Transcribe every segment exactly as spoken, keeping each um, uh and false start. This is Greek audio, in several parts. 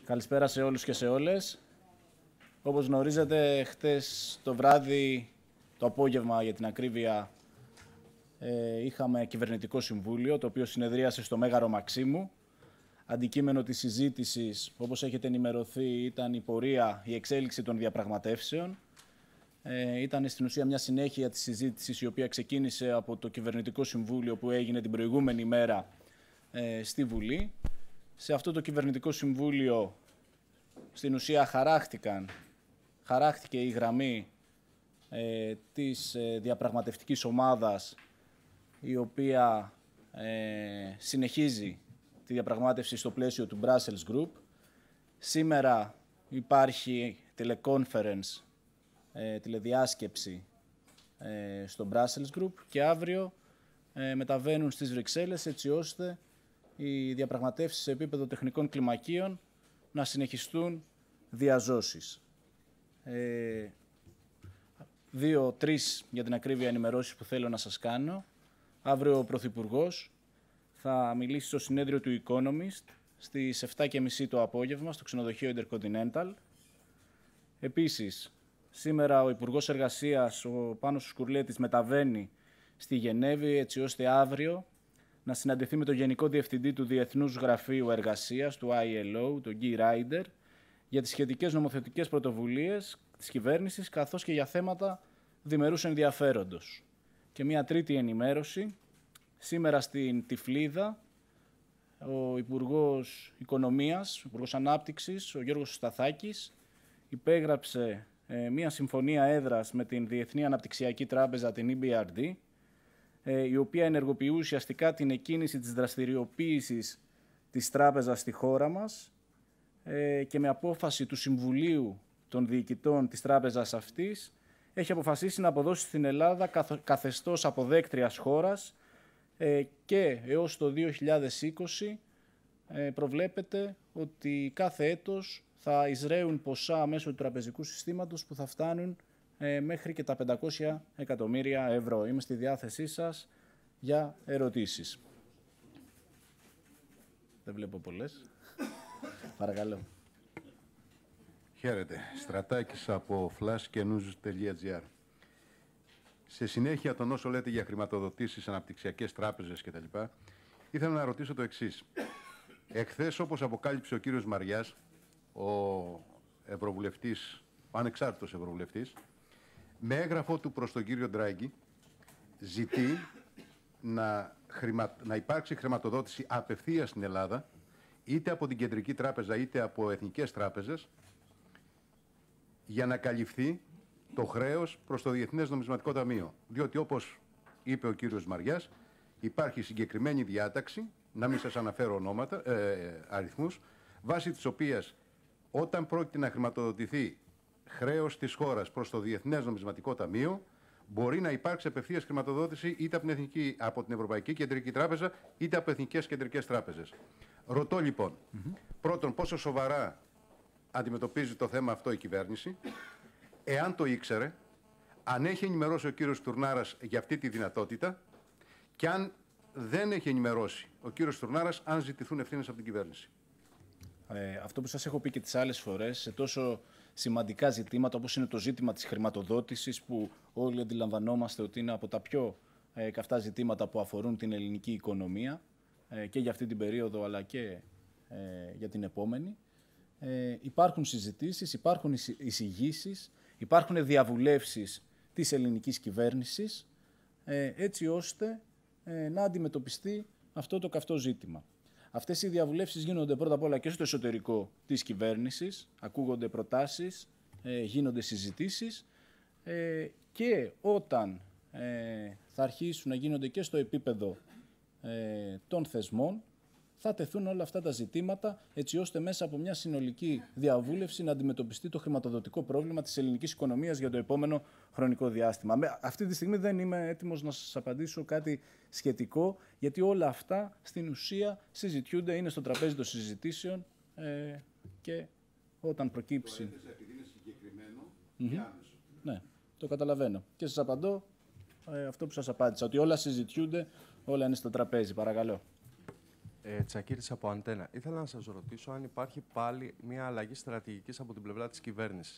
Καλησπέρα σε όλους και σε όλες. Όπως γνωρίζετε, χτες το βράδυ, το απόγευμα για την ακρίβεια, ε, είχαμε κυβερνητικό συμβούλιο, το οποίο συνεδρίασε στο Μέγαρο Μαξίμου. Αντικείμενο της συζήτησης, όπως έχετε ενημερωθεί, ήταν η πορεία, η εξέλιξη των διαπραγματεύσεων. Ε, ήταν στην ουσία μια συνέχεια της συζήτησης, η οποία ξεκίνησε από το κυβερνητικό συμβούλιο που έγινε την προηγούμενη μέρα ε, στη Βουλή. Σε αυτό το κυβερνητικό συμβούλιο, στην ουσία, χαράχτηκαν, χαράχτηκε η γραμμή ε, της ε, διαπραγματευτικής ομάδας, η οποία ε, συνεχίζει τη διαπραγμάτευση στο πλαίσιο του Brussels Group. Σήμερα υπάρχει teleconference, ε, τηλεδιάσκεψη ε, στο Brussels Group και αύριο ε, μεταβαίνουν στις Βρυξέλλες, έτσι ώστε οι διαπραγματεύσεις σε επίπεδο τεχνικών κλιμακίων να συνεχιστούν διαζώσεις. Ε, δύο, τρεις για την ακρίβεια ενημερώσεις που θέλω να σας κάνω. Αύριο ο Πρωθυπουργός θα μιλήσει στο συνέδριο του Economist στις επτά και μισή το απόγευμα στο ξενοδοχείο Intercontinental. Επίσης, σήμερα ο Υπουργός Εργασίας, ο Πάνος Σκουρλέτης, μεταβαίνει στη Γενέβη, έτσι ώστε αύριο να συναντηθεί με τον Γενικό Διευθυντή του Διεθνούς Γραφείου Εργασίας, του άι ελ ο, τον Guy Ryder, για τις σχετικές νομοθετικές πρωτοβουλίες της κυβέρνησης, καθώς και για θέματα διμερούς ενδιαφέροντος. Και μια τρίτη ενημέρωση. Σήμερα στην Τυφλίδα, ο Υπουργός Οικονομίας, ο Υπουργός Ανάπτυξης, ο Γιώργος Σταθάκης, υπέγραψε ε, μια συμφωνία έδρας με την Διεθνή Αναπτυξιακή Τράπεζα, την ι μπι αρ ντι, ε, η οποία ενεργοποιεί ουσιαστικά την εκκίνηση της δραστηριοποίησης της τράπεζας στη χώρα μας ε, και με απόφαση του Συμβουλίου των Διοικητών της τράπεζας αυτής έχει αποφασίσει να αποδώσει στην Ελλάδα καθεστώς αποδέκτριας χώρας ε, και έως το δύο χιλιάδες είκοσι ε, προβλέπεται ότι κάθε έτος θα εισραίουν ποσά μέσω του τραπεζικού συστήματος που θα φτάνουν ε, μέχρι και τα πεντακόσια εκατομμύρια ευρώ. Είμαι στη διάθεσή σας για ερωτήσεις. Δεν βλέπω πολλές. Παρακαλώ. Χαίρετε. Στρατάκης από flash και news τελεία τζι άρ. Σε συνέχεια των όσων λέτε για χρηματοδοτήσεις, αναπτυξιακές τράπεζες κτλ., ήθελα να ρωτήσω το εξής. Εχθές, όπως αποκάλυψε ο κύριος Μαριάς, ο ευρωβουλευτής, ο ανεξάρτητος ευρωβουλευτής, με έγγραφό του προς τον κύριο Ντράγκη, ζητεί να, χρημα... να υπάρξει χρηματοδότηση απευθείας στην Ελλάδα, είτε από την Κεντρική Τράπεζα είτε από εθνικές τράπεζες, για να καλυφθεί το χρέος προς το Διεθνές Νομισματικό Ταμείο. Διότι, όπως είπε ο κύριος Μαριάς, υπάρχει συγκεκριμένη διάταξη, να μην σας αναφέρω ονόματα, ε, αριθμούς, βάσει της οποίας όταν πρόκειται να χρηματοδοτηθεί χρέος της χώρας προς το Διεθνές Νομισματικό Ταμείο, μπορεί να υπάρξει απευθείας χρηματοδότηση είτε από την, Εθνική, από την Ευρωπαϊκή Κεντρική Τράπεζα είτε από εθνικές κεντρικές τράπεζες. Ρωτώ λοιπόν, mm-hmm. πρώτον, πόσο σοβαρά αντιμετωπίζει το θέμα αυτό η κυβέρνηση, εάν το ήξερε, αν έχει ενημερώσει ο κύριος Στουρνάρας για αυτή τη δυνατότητα και αν δεν έχει ενημερώσει ο κύριος Στουρνάρας, αν ζητηθούν ευθύνες από την κυβέρνηση. Ε, αυτό που σας έχω πει και τις άλλες φορές, σε τόσο σημαντικά ζητήματα όπως είναι το ζήτημα της χρηματοδότησης, που όλοι αντιλαμβανόμαστε ότι είναι από τα πιο ε, καυτά ζητήματα που αφορούν την ελληνική οικονομία ε, και για αυτή την περίοδο αλλά και ε, για την επόμενη. Ε, υπάρχουν συζητήσεις, υπάρχουν εισηγήσεις, υπάρχουν διαβουλεύσεις της ελληνικής κυβέρνησης ε, έτσι ώστε ε, να αντιμετωπιστεί αυτό το καυτό ζήτημα. Αυτές οι διαβουλεύσεις γίνονται πρώτα απ' όλα και στο εσωτερικό της κυβέρνησης, ακούγονται προτάσεις, ε, γίνονται συζητήσεις ε, και όταν ε, θα αρχίσουν να γίνονται και στο επίπεδο ε, των θεσμών, θα τεθούν όλα αυτά τα ζητήματα, έτσι ώστε μέσα από μια συνολική διαβούλευση να αντιμετωπιστεί το χρηματοδοτικό πρόβλημα της ελληνικής οικονομίας για το επόμενο χρονικό διάστημα. Αυτή τη στιγμή δεν είμαι έτοιμος να σας απαντήσω κάτι σχετικό, γιατί όλα αυτά στην ουσία συζητιούνται, είναι στο τραπέζι των συζητήσεων ε, και όταν προκύψει... Το έθεσα επειδή είναι συγκεκριμένο mm-hmm. και άμεσο. Ναι, το καταλαβαίνω. Και σας απαντώ ε, αυτό που σας απάντησα, ότι όλα συζητιούνται, όλα είναι στο τραπέζι. Παρακαλώ. Ε, Τσακίρης από Αντένα. Ήθελα να σας ρωτήσω αν υπάρχει πάλι μια αλλαγή στρατηγικής από την πλευρά της κυβέρνησης.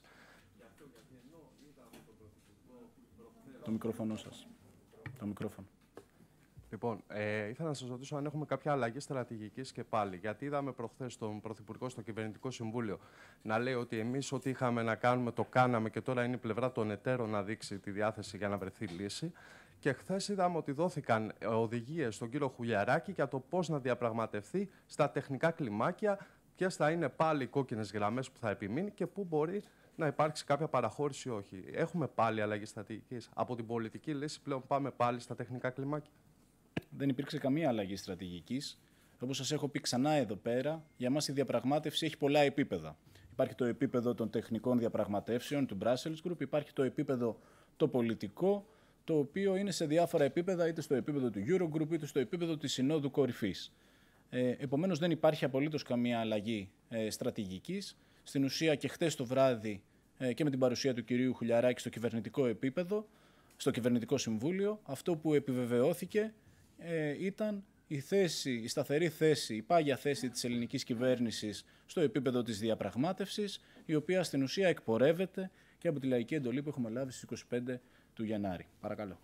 Το μικρόφωνο σας. Το μικρόφωνο. Λοιπόν, ε, ήθελα να σας ρωτήσω αν έχουμε κάποια αλλαγή στρατηγικής και πάλι. Γιατί είδαμε προχθές τον Πρωθυπουργό στο Κυβερνητικό Συμβούλιο να λέει ότι εμείς ό,τι είχαμε να κάνουμε το κάναμε και τώρα είναι η πλευρά των εταίρων να δείξει τη διάθεση για να βρεθεί λύση. Και χθες είδαμε ότι δόθηκαν οδηγίες στον κύριο Χουλιαράκη για το πώς να διαπραγματευτεί στα τεχνικά κλιμάκια, ποιες θα είναι πάλι οι κόκκινες γραμμές που θα επιμείνει και πού μπορεί να υπάρξει κάποια παραχώρηση ή όχι. Έχουμε πάλι αλλαγή στρατηγικής. Από την πολιτική λύση πλέον πάμε πάλι στα τεχνικά κλιμάκια. Δεν υπήρξε καμία αλλαγή στρατηγικής. Όπως σας έχω πει ξανά εδώ πέρα, για μας η διαπραγμάτευση έχει πολλά επίπεδα. Υπάρχει το επίπεδο των τεχνικών διαπραγματεύσεων του Brussels Group, υπάρχει το επίπεδο το πολιτικό, το οποίο είναι σε διάφορα επίπεδα, είτε στο επίπεδο του Eurogroup, είτε στο επίπεδο της Συνόδου Κορυφής. Ε, επομένως, δεν υπάρχει απολύτως καμία αλλαγή ε, στρατηγικής. Στην ουσία και χτες το βράδυ ε, και με την παρουσία του κυρίου Χουλιαράκη στο κυβερνητικό επίπεδο, στο κυβερνητικό συμβούλιο, αυτό που επιβεβαιώθηκε ε, ήταν η, θέση, η σταθερή θέση, η πάγια θέση της ελληνικής κυβέρνησης στο επίπεδο της διαπραγμάτευσης, η οποία στην ουσία εκπορεύεται και από τη λαϊκή εντολή που έχουμε λάβει στις είκοσι πέντε του Γενάρη. Παρακαλώ.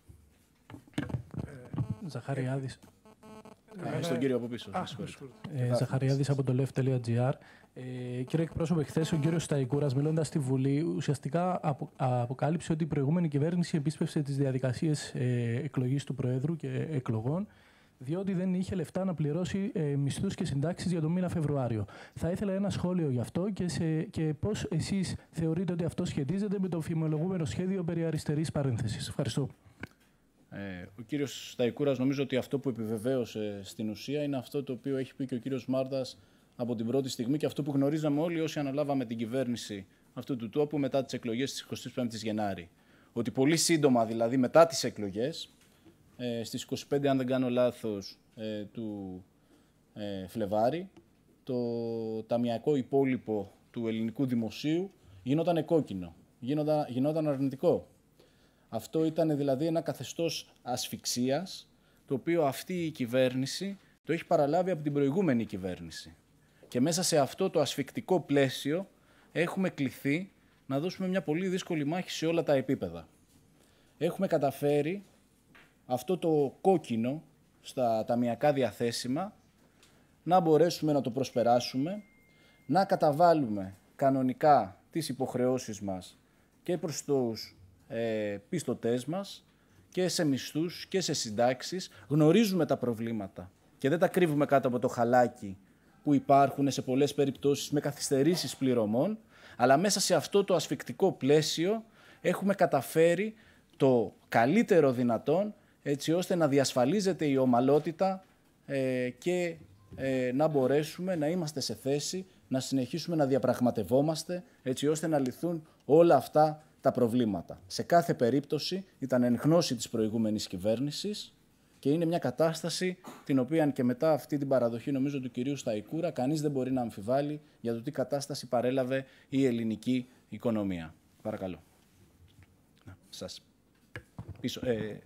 Ε, Ζαχαριάδης. Ε, στον κύριο από πίσω. Ε, Ζαχαριάδης από το λεφ τελεία τζι άρ. Ε, κύριε εκπρόσωπε, χθες ο κύριος Σταϊκούρας, μιλώντας στη Βουλή, ουσιαστικά απο, αποκάλυψε ότι η προηγούμενη κυβέρνηση επίσπευσε τις διαδικασίες ε, εκλογής του Προέδρου και εκλογών, διότι δεν είχε λεφτά να πληρώσει ε, μισθούς και συντάξεις για τον μήνα Φεβρουάριο. Θα ήθελα ένα σχόλιο γι' αυτό και, σε, και πώς εσείς θεωρείτε ότι αυτό σχετίζεται με το φημολογούμενο σχέδιο περί αριστερής παρένθεσης. Ευχαριστώ. Ε, ο κύριος Σταϊκούρας νομίζω ότι αυτό που επιβεβαίωσε στην ουσία είναι αυτό το οποίο έχει πει και ο κύριος Μάρτας από την πρώτη στιγμή και αυτό που γνωρίζαμε όλοι όσοι αναλάβαμε την κυβέρνηση αυτού του τόπου μετά τις εκλογές της εικοστής πέμπτης Γενάρη. Ότι πολύ σύντομα, δηλαδή μετά τις εκλογές, ε, στις είκοσι πέντε, αν δεν κάνω λάθος, ε, του ε, Φλεβάρη, το ταμιακό υπόλοιπο του ελληνικού δημοσίου γινόταν κόκκινο, γινόταν, γινόταν αρνητικό. Αυτό ήταν δηλαδή ένα καθεστώς ασφυξίας, το οποίο αυτή η κυβέρνηση το έχει παραλάβει από την προηγούμενη κυβέρνηση. Και μέσα σε αυτό το ασφυκτικό πλαίσιο έχουμε κληθεί να δώσουμε μια πολύ δύσκολη μάχη σε όλα τα επίπεδα. Έχουμε καταφέρει αυτό το κόκκινο στα ταμιακά διαθέσιμα να μπορέσουμε να το προσπεράσουμε, να καταβάλουμε κανονικά τις υποχρεώσεις μας και προς τους ε, πιστωτές μας και σε μισθούς και σε συντάξεις. Γνωρίζουμε τα προβλήματα και δεν τα κρύβουμε κάτω από το χαλάκι που υπάρχουν σε πολλές περιπτώσεις με καθυστερήσεις πληρωμών, αλλά μέσα σε αυτό το ασφυκτικό πλαίσιο έχουμε καταφέρει το καλύτερο δυνατόν, έτσι ώστε να διασφαλίζεται η ομαλότητα ε, και ε, να μπορέσουμε να είμαστε σε θέση να συνεχίσουμε να διαπραγματευόμαστε, έτσι ώστε να λυθούν όλα αυτά τα προβλήματα. Σε κάθε περίπτωση ήταν εν γνώση της προηγούμενης κυβέρνησης και είναι μια κατάσταση την οποία και μετά αυτή την παραδοχή νομίζω του κυρίου Σταϊκούρα κανείς δεν μπορεί να αμφιβάλλει για το τι κατάσταση παρέλαβε η ελληνική οικονομία. Παρακαλώ. Να, σας. Πίσω. Ε...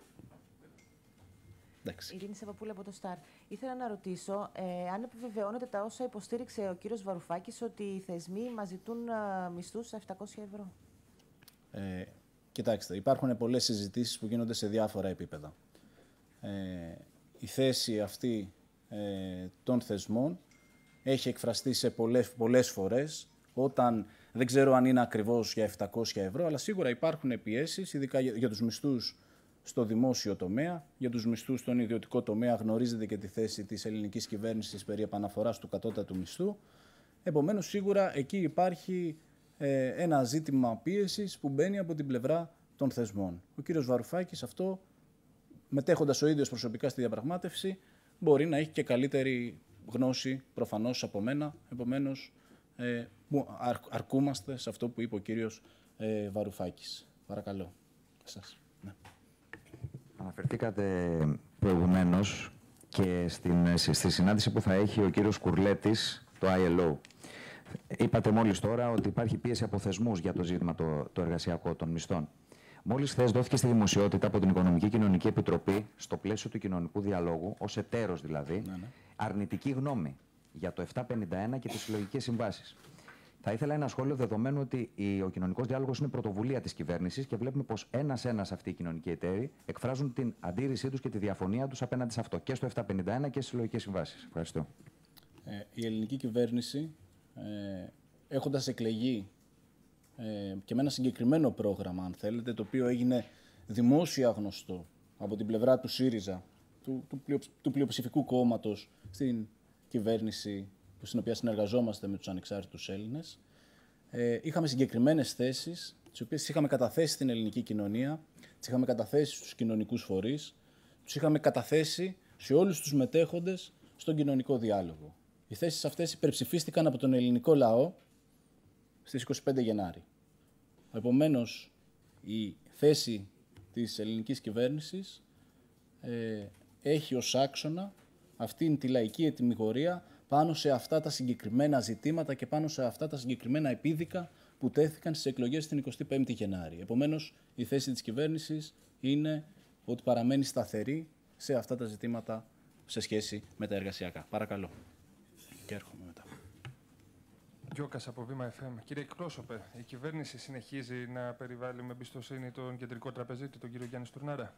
Ειρήνη Σεβαπούλη από το Σταρ. Ήθελα να ρωτήσω ε, αν επιβεβαιώνεται τα όσα υποστήριξε ο κύριος Βαρουφάκης ότι οι θεσμοί μας ζητούν ε, μισθούς επτακόσια ευρώ. Ε, κοιτάξτε, υπάρχουν πολλές συζητήσεις που γίνονται σε διάφορα επίπεδα. Ε, η θέση αυτή ε, των θεσμών έχει εκφραστεί σε πολλές, πολλές φορές, όταν δεν ξέρω αν είναι ακριβώς για επτακόσια ευρώ, αλλά σίγουρα υπάρχουν πιέσεις, ειδικά για, για τους μισθούς στο δημόσιο τομέα. Για τους μισθούς στον ιδιωτικό τομέα γνωρίζετε και τη θέση της ελληνικής κυβέρνησης περί επαναφοράς του κατώτατου μισθού. Επομένως, σίγουρα εκεί υπάρχει ε, ένα ζήτημα πίεσης που μπαίνει από την πλευρά των θεσμών. Ο κύριος Βαρουφάκης αυτό, μετέχοντας ο ίδιος προσωπικά στη διαπραγμάτευση, μπορεί να έχει και καλύτερη γνώση προφανώς από μένα. Επομένως, ε, αρ, αρκούμαστε σε αυτό που είπε ο κύριος ε, Βαρουφάκης. Παρακαλώ. Εσάς. Ναι. Αναφερθήκατε προηγουμένως και στην, στη συνάντηση που θα έχει ο κύριος Κουρλέτης, το άι ελ ο. Είπατε μόλις τώρα ότι υπάρχει πίεση από θεσμούς για το ζήτημα το, το εργασιακό των μισθών. Μόλις χθες δόθηκε στη δημοσιότητα από την Οικονομική Κοινωνική Επιτροπή, στο πλαίσιο του κοινωνικού διαλόγου, ως εταίρος δηλαδή, ναι, ναι. αρνητική γνώμη για το επτακόσια πενήντα ένα και τις συλλογικές συμβάσεις. Θα ήθελα ένα σχόλιο δεδομένου ότι ο κοινωνικός διάλογος είναι πρωτοβουλία της κυβέρνησης και βλέπουμε πως ένας-ένας αυτοί οι κοινωνικοί εταίροι εκφράζουν την αντίρρησή τους και τη διαφωνία τους απέναντι σε αυτό και στο επτακόσια πενήντα ένα και στις συλλογικές συμβάσεις. Ευχαριστώ. Ε, η ελληνική κυβέρνηση, ε, έχοντας εκλεγεί ε, και με ένα συγκεκριμένο πρόγραμμα, αν θέλετε, το οποίο έγινε δημόσια γνωστό από την πλευρά του ΣΥΡΙΖΑ, του, του, πλειο, του πλειοψηφικού κόμματος στην κυβέρνηση στην οποία συνεργαζόμαστε με τους ανεξάρτητους Έλληνες, ε, είχαμε συγκεκριμένες θέσεις, τις οποίες είχαμε καταθέσει στην ελληνική κοινωνία, τις είχαμε καταθέσει στους κοινωνικούς φορείς, τους είχαμε καταθέσει σε όλους τους μετέχοντες στον κοινωνικό διάλογο. Οι θέσεις αυτές υπερψηφίστηκαν από τον ελληνικό λαό στις είκοσι πέντε Γενάρη. Επομένως, η θέση της ελληνικής κυβέρνησης ε, έχει ως άξονα αυτήν τη λαϊκή ετυμηγορία πάνω σε αυτά τα συγκεκριμένα ζητήματα και πάνω σε αυτά τα συγκεκριμένα επίδικα που τέθηκαν στις εκλογές την εικοστή πέμπτη Γενάρη. Επομένως, η θέση της κυβέρνησης είναι ότι παραμένει σταθερή σε αυτά τα ζητήματα σε σχέση με τα εργασιακά. Παρακαλώ. Και έρχομαι μετά. Γιώκας από Βήμα εφ εμ. Κύριε εκπρόσωπε, η κυβέρνηση συνεχίζει να περιβάλλει με εμπιστοσύνη τον κεντρικό τραπεζίτη, τον κύριο Γιάννη Στουρνάρα.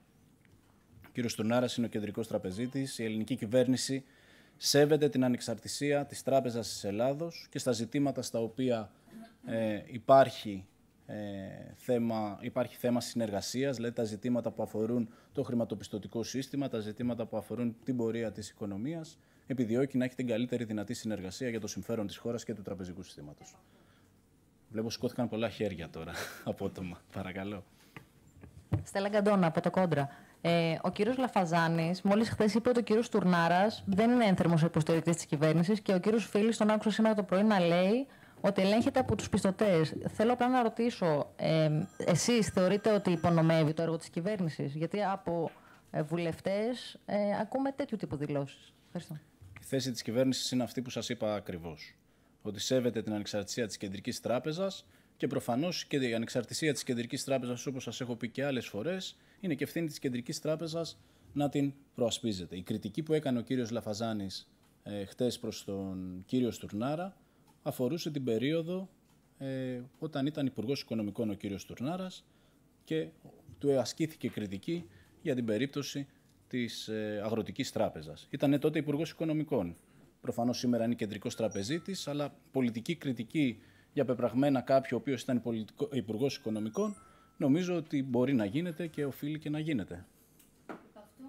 Ο κύριος Στουρνάρας είναι ο κεντρικός τραπεζίτης. Η ελληνική κυβέρνηση σέβεται την ανεξαρτησία της Τράπεζας της Ελλάδος και στα ζητήματα στα οποία ε, υπάρχει, ε, θέμα, υπάρχει θέμα συνεργασίας, δηλαδή τα ζητήματα που αφορούν το χρηματοπιστωτικό σύστημα, τα ζητήματα που αφορούν την πορεία της οικονομίας, επιδιώκει να έχει την καλύτερη δυνατή συνεργασία για το συμφέρον της χώρας και του τραπεζικού συστήματος. Βλέπω σηκώθηκαν πολλά χέρια τώρα απότομα. Παρακαλώ. Στέλλα Γκαντώνα από το Κόντρα. Ε, ο κύριος Λαφαζάνης, μόλις χθες είπε ότι ο κύριος Τουρνάρας δεν είναι ένθερμος υποστηρικτής της κυβέρνησης και ο κύριος Φίλης τον άκουσα σήμερα το πρωί να λέει ότι ελέγχεται από τους πιστωτές. Θέλω απλά να ρωτήσω, ε, εσείς θεωρείτε ότι υπονομεύει το έργο της κυβέρνησης? Γιατί από ε, βουλευτές ε, ακούμε τέτοιου τύπου δηλώσεις. Ευχαριστώ. Η θέση της κυβέρνησης είναι αυτή που σας είπα ακριβώς. Ότι σέβεται την ανεξαρτησία της Κεντρικής Τράπεζας και προφανώς και η ανεξαρτησία της Κεντρικής Τράπεζας, όπως σας έχω πει και άλλες φορές, είναι και ευθύνη της Κεντρικής Τράπεζας να την προασπίζεται. Η κριτική που έκανε ο κύριος Λαφαζάνης ε, χτες προς τον κύριο Στουρνάρα αφορούσε την περίοδο ε, όταν ήταν Υπουργός Οικονομικών ο κύριος Στουρνάρας και του ασκήθηκε κριτική για την περίπτωση της ε, Αγροτικής Τράπεζας. Ήταν τότε Υπουργός Οικονομικών. Προφανώς σήμερα είναι κεντρικός τραπεζίτης, αλλά πολιτική κριτική για πεπραγμένα κάποιου ο οποίος ήταν Υπουργός Οικονομικών, νομίζω ότι μπορεί να γίνεται και οφείλει και να γίνεται. Αυτό,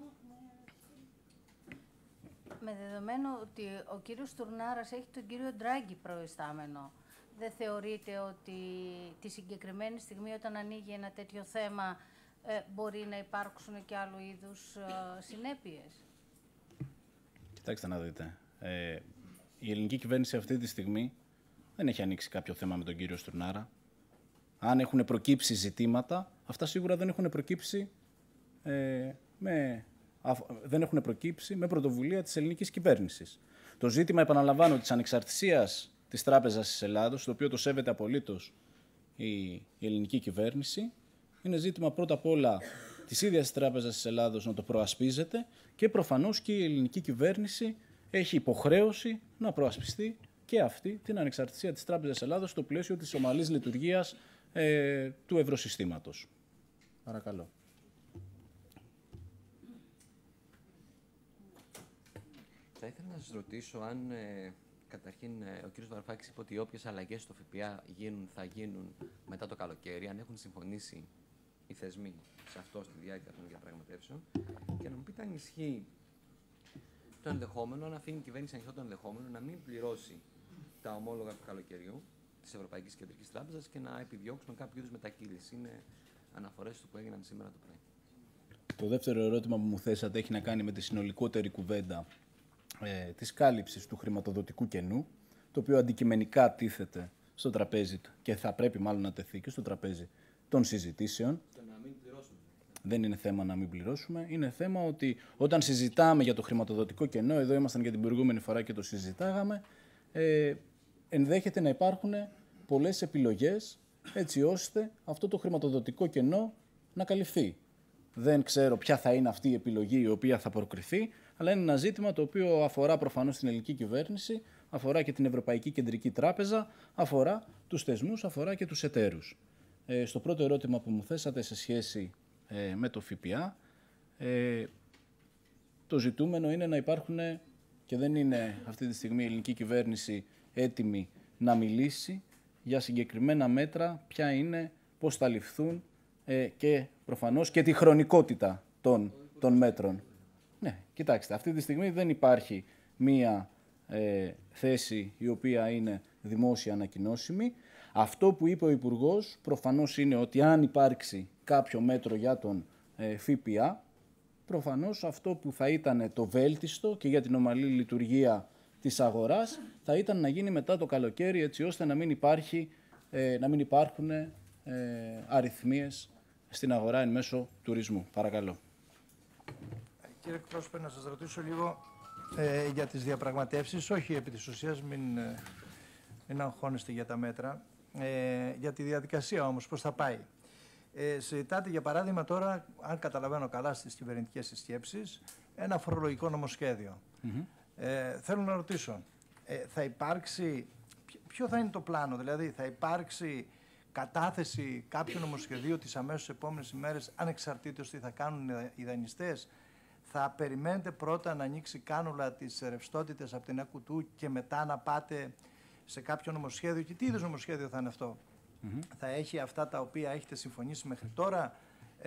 με δεδομένο ότι ο κύριος Τουρνάρας έχει τον κύριο Ντράγκη προϊστάμενο, δεν θεωρείτε ότι τη συγκεκριμένη στιγμή όταν ανοίγει ένα τέτοιο θέμα ε, μπορεί να υπάρξουν και άλλου είδους ε, συνέπειες? Κοιτάξτε να δείτε. Ε, η ελληνική κυβέρνηση αυτή τη στιγμή δεν έχει ανοίξει κάποιο θέμα με τον κύριο Στουρνάρα. Αν έχουν προκύψει ζητήματα, αυτά σίγουρα δεν έχουν προκύψει, ε, με, α, δεν έχουν προκύψει με πρωτοβουλία της ελληνικής κυβέρνησης. Το ζήτημα, επαναλαμβάνω, της ανεξαρτησίας της Τράπεζας της Ελλάδος, το οποίο το σέβεται απολύτως η, η ελληνική κυβέρνηση, είναι ζήτημα πρώτα απ' όλα της ίδιας της Τράπεζας της Ελλάδος να το προασπίζεται και προφανώς και η ελληνική κυβέρνηση έχει υποχρέωση να προασπιστεί και αυτή την ανεξαρτησία της Τράπεζας της Ελλάδος στο πλαίσιο της ομαλής λειτουργίας ε, του ευρωσυστήματος. Παρακαλώ. Θα ήθελα να σας ρωτήσω αν ε, καταρχήν ε, ο κ. Βαρουφάκης είπε ότι όποιες αλλαγές στο ΦΠΑ γίνουν, θα γίνουν μετά το καλοκαίρι, αν έχουν συμφωνήσει οι θεσμοί σε αυτό στη διάρκεια των διαπραγματεύσεων, και να μου πείτε αν ισχύει το ενδεχόμενο, αν αφήνει η κυβέρνηση ανοιχτό το ενδεχόμενο να μην πληρώσει τα ομόλογα του καλοκαιριού της Ευρωπαϊκής Κεντρικής Τράπεζας και να επιδιώξουν κάποιο είδους μετακύληση. Είναι αναφορές του που έγιναν σήμερα το πρωί. Το δεύτερο ερώτημα που μου θέσατε έχει να κάνει με τη συνολικότερη κουβέντα ε, της κάλυψης του χρηματοδοτικού κενού, το οποίο αντικειμενικά τίθεται στο τραπέζι και θα πρέπει μάλλον να τεθεί και στο τραπέζι των συζητήσεων. Να μην πληρώσουμε. Δεν είναι θέμα να μην πληρώσουμε. Είναι θέμα ότι όταν συζητάμε για το χρηματοδοτικό κενό, εδώ ήμασταν και την προηγούμενη φορά και το συζητάγαμε, ε, ενδέχεται να υπάρχουν πολλές επιλογές έτσι ώστε αυτό το χρηματοδοτικό κενό να καλυφθεί. Δεν ξέρω ποια θα είναι αυτή η επιλογή η οποία θα προκριθεί, αλλά είναι ένα ζήτημα το οποίο αφορά προφανώς την ελληνική κυβέρνηση, αφορά και την Ευρωπαϊκή Κεντρική Τράπεζα, αφορά τους θεσμούς, αφορά και τους εταίρους. Ε, στο πρώτο ερώτημα που μου θέσατε σε σχέση ε, με το ΦΠΑ, ε, το ζητούμενο είναι να υπάρχουν, και δεν είναι αυτή τη στιγμή η ελληνική κυβέρνηση έτοιμη να μιλήσει για συγκεκριμένα μέτρα, ποια είναι, πώς θα ληφθούν ε, και προφανώς και τη χρονικότητα των, των μέτρων. Ναι, κοιτάξτε, αυτή τη στιγμή δεν υπάρχει μία ε, θέση η οποία είναι δημόσια ανακοινώσιμη. Αυτό που είπε ο Υπουργός προφανώς είναι ότι αν υπάρξει κάποιο μέτρο για τον ε, ΦΠΑ, προφανώς αυτό που θα ήταν το βέλτιστο και για την ομαλή λειτουργία της αγοράς θα ήταν να γίνει μετά το καλοκαίρι, έτσι ώστε να μην, υπάρχει, ε, να μην υπάρχουν ε, αριθμίες στην αγορά εν μέσω τουρισμού. Παρακαλώ. Κύριε εκπρόσωπε, να σας ρωτήσω λίγο ε, για τις διαπραγματεύσεις, όχι επί της ουσίας, μην, ε, μην αγχώνεστε για τα μέτρα, ε, για τη διαδικασία όμως, πώς θα πάει. Ε, συζητάτε για παράδειγμα τώρα, αν καταλαβαίνω καλά στις κυβερνητικές συσκέψεις, ένα φορολογικό νομοσχέδιο. Mm-hmm. ε, θέλω να ρωτήσω, ε, θα υπάρξει, ποιο θα είναι το πλάνο, δηλαδή θα υπάρξει κατάθεση κάποιου νομοσχεδίου τις αμέσως επόμενες ημέρες, ανεξαρτήτως τι θα κάνουν οι δανειστές? Θα περιμένετε πρώτα να ανοίξει κάνουλα τις ρευστότητες από την ΕΚΟΥΤΟΥ και μετά να πάτε σε κάποιο νομοσχέδιο? Και τι είδους νομοσχέδιο θα είναι αυτό? Mm-hmm. Θα έχει αυτά τα οποία έχετε συμφωνήσει μέχρι τώρα ε,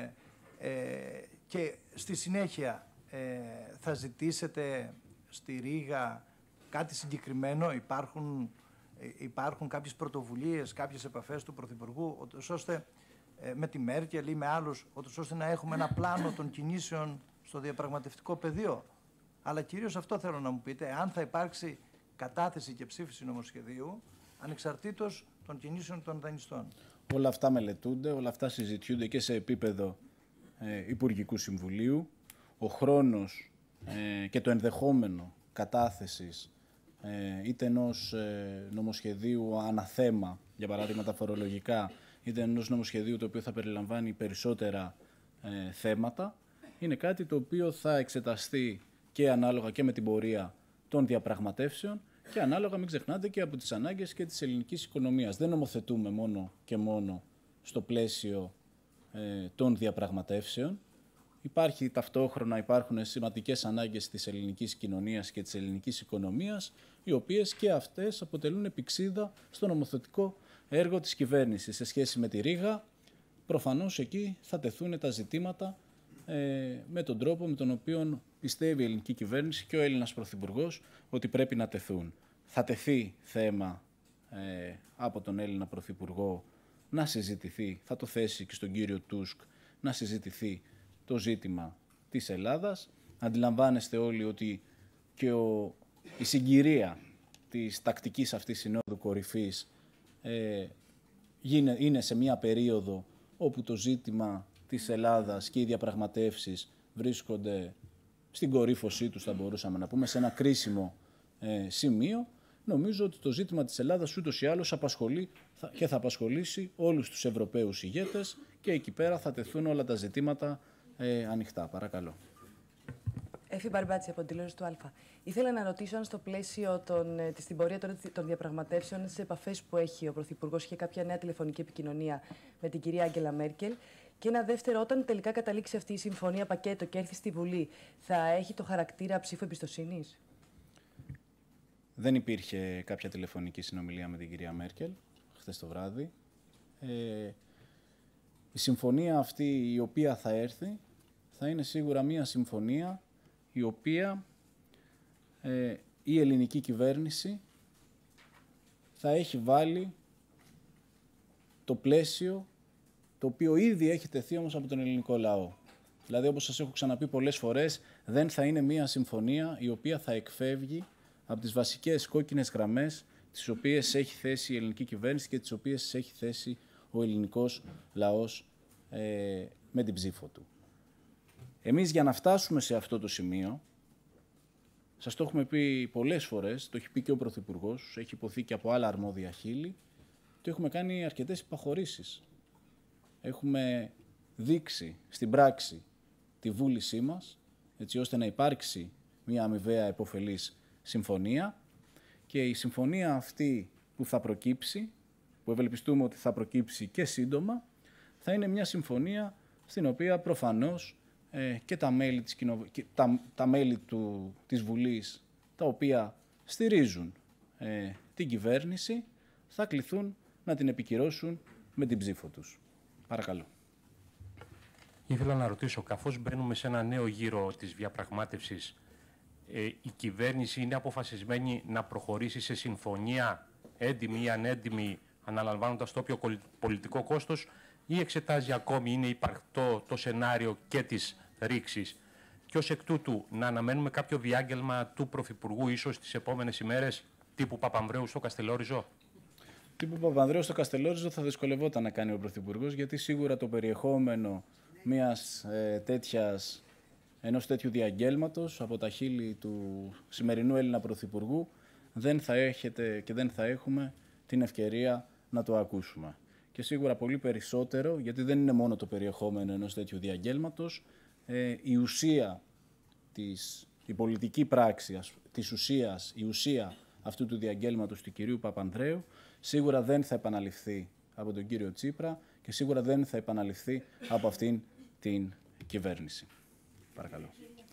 ε, και στη συνέχεια ε, θα ζητήσετε στη Ρήγα κάτι συγκεκριμένο? Υπάρχουν, ε, υπάρχουν κάποιες πρωτοβουλίες, κάποιες επαφές του Πρωθυπουργού ώστε ε, με τη Μέρκελ ή με άλλους, ώστε να έχουμε ένα πλάνο των κινήσεων στο διαπραγματευτικό πεδίο? Αλλά κυρίως αυτό θέλω να μου πείτε, αν θα υπάρξει κατάθεση και ψήφιση νομοσχεδίου ανεξαρτήτως των κινήσεων των δανειστών. Όλα αυτά μελετούνται, όλα αυτά συζητιούνται και σε επίπεδο ε, Υπουργικού Συμβουλίου. Ο χρόνος ε, και το ενδεχόμενο κατάθεσης ε, είτε ενός ε, νομοσχεδίου αναθέμα, για παράδειγμα τα φορολογικά, είτε ενός νομοσχεδίου το οποίο θα περιλαμβάνει περισσότερα ε, θέματα, είναι κάτι το οποίο θα εξεταστεί και ανάλογα και με την πορεία των διαπραγματεύσεων και ανάλογα, μην ξεχνάτε, και από τις ανάγκες και της ελληνικής οικονομίας. Δεν νομοθετούμε μόνο και μόνο στο πλαίσιο ε, των διαπραγματεύσεων. Υπάρχει ταυτόχρονα, υπάρχουν σημαντικές ανάγκες της ελληνικής κοινωνίας και της ελληνικής οικονομίας, οι οποίες και αυτές αποτελούν επειξίδα στο νομοθετικό έργο της κυβέρνησης. Σε σχέση με τη Ρήγα, προφανώς εκεί θα τεθούν τα ζητήματα ε, με τον τρόπο με τον οποίο πιστεύει η ελληνική κυβέρνηση και ο Έλληνας Πρωθυπουργός ότι πρέπει να τεθούν. Θα τεθεί θέμα ε, από τον Έλληνα Πρωθυπουργό να συζητηθεί, θα το θέσει και στον κύριο Τούσκ, να συζητηθεί το ζήτημα της Ελλάδας. Αντιλαμβάνεστε όλοι ότι και ο, η συγκυρία της τακτικής αυτής συνόδου κορυφής ε, είναι σε μια περίοδο όπου το ζήτημα της Ελλάδας και οι διαπραγματεύσεις βρίσκονται στην κορύφωσή τους, θα μπορούσαμε να πούμε, σε ένα κρίσιμο ε, σημείο. Νομίζω ότι το ζήτημα της Ελλάδας ούτως ή άλλως απασχολεί θα, και θα απασχολήσει όλους τους Ευρωπαίους ηγέτες και εκεί πέρα θα τεθούν όλα τα ζητήματα ε, ανοιχτά. Παρακαλώ. Εφη Μπαρμπάτση από την τηλεόραση του Α. Ήθελα να ρωτήσω αν στο πλαίσιο των, στην πορεία των, των διαπραγματεύσεων, στις επαφές που έχει ο Πρωθυπουργός, είχε κάποια νέα τηλεφωνική επικοινωνία με την κυρία Άγγελα Μέρκελ. Και ένα δεύτερο, όταν τελικά καταλήξει αυτή η συμφωνία πακέτο και έρθει στη Βουλή, θα έχει το χαρακτήρα ψήφου εμπιστοσύνης? Δεν υπήρχε κάποια τηλεφωνική συνομιλία με την κυρία Μέρκελ χθες το βράδυ. Ε, η συμφωνία αυτή η οποία θα έρθει θα είναι σίγουρα μία συμφωνία η οποία ε, η ελληνική κυβέρνηση θα έχει βάλει το πλαίσιο το οποίο ήδη έχει τεθεί όμως από τον ελληνικό λαό. Δηλαδή, όπως σας έχω ξαναπεί πολλές φορές, δεν θα είναι μία συμφωνία η οποία θα εκφεύγει από τις βασικές κόκκινες γραμμές τις οποίες έχει θέσει η ελληνική κυβέρνηση και τις οποίες έχει θέσει ο ελληνικός λαός ε, με την ψήφο του. Εμείς για να φτάσουμε σε αυτό το σημείο, σας το έχουμε πει πολλές φορές, το έχει πει και ο Πρωθυπουργός, έχει υποθεί και από άλλα αρμόδια χείλη, το έχουμε κάνει αρκετές υπαχωρήσεις. Έχουμε δείξει στην πράξη τη βούλησή μας έτσι ώστε να υπάρξει μια αμοιβαία επωφελής συμφωνία και η συμφωνία αυτή που θα προκύψει, που ευελπιστούμε ότι θα προκύψει και σύντομα, θα είναι μια συμφωνία στην οποία προφανώς ε, και τα μέλη, της, κοινο... και τα, τα μέλη του, της Βουλής, τα οποία στηρίζουν ε, την κυβέρνηση, θα κληθούν να την επικυρώσουν με την ψήφο τους. Παρακαλώ. Ήθελα να ρωτήσω, καθώς μπαίνουμε σε ένα νέο γύρο της διαπραγμάτευσης, ε, η κυβέρνηση είναι αποφασισμένη να προχωρήσει σε συμφωνία έντιμη ή ανέντιμη, αναλαμβάνοντας το όποιο πολιτικό κόστος, ή εξετάζει ακόμη, είναι υπαρκτό το σενάριο και της ρήξης? Και ως εκ τούτου, να αναμένουμε κάποιο διάγγελμα του Πρωθυπουργού ίσως τις επόμενες ημέρες, τύπου Παπανδρέου στο Καστελόριζο? Τύπου Παπανδρέου στο Καστελόριζο θα δυσκολευόταν να κάνει ο Πρωθυπουργός, γιατί σίγουρα το περιεχόμενο μιας ε, τέτοιας, ενός τέτοιου διαγγέλματος από τα χείλη του σημερινού Έλληνα Πρωθυπουργού δεν θα έχετε και δεν θα έχουμε την ευκαιρία να το ακούσουμε. Και σίγουρα πολύ περισσότερο, γιατί δεν είναι μόνο το περιεχόμενο ενός τέτοιου διαγγέλματος, ε, η ουσία της, η πολιτική πράξη της ουσίας, η ουσία αυτού του διαγγέλματος του κυρίου Παπανδρέου σίγουρα δεν θα επαναληφθεί από τον κύριο Τσίπρα και σίγουρα δεν θα επαναληφθεί από αυτήν την κυβέρνηση. Παρακαλώ.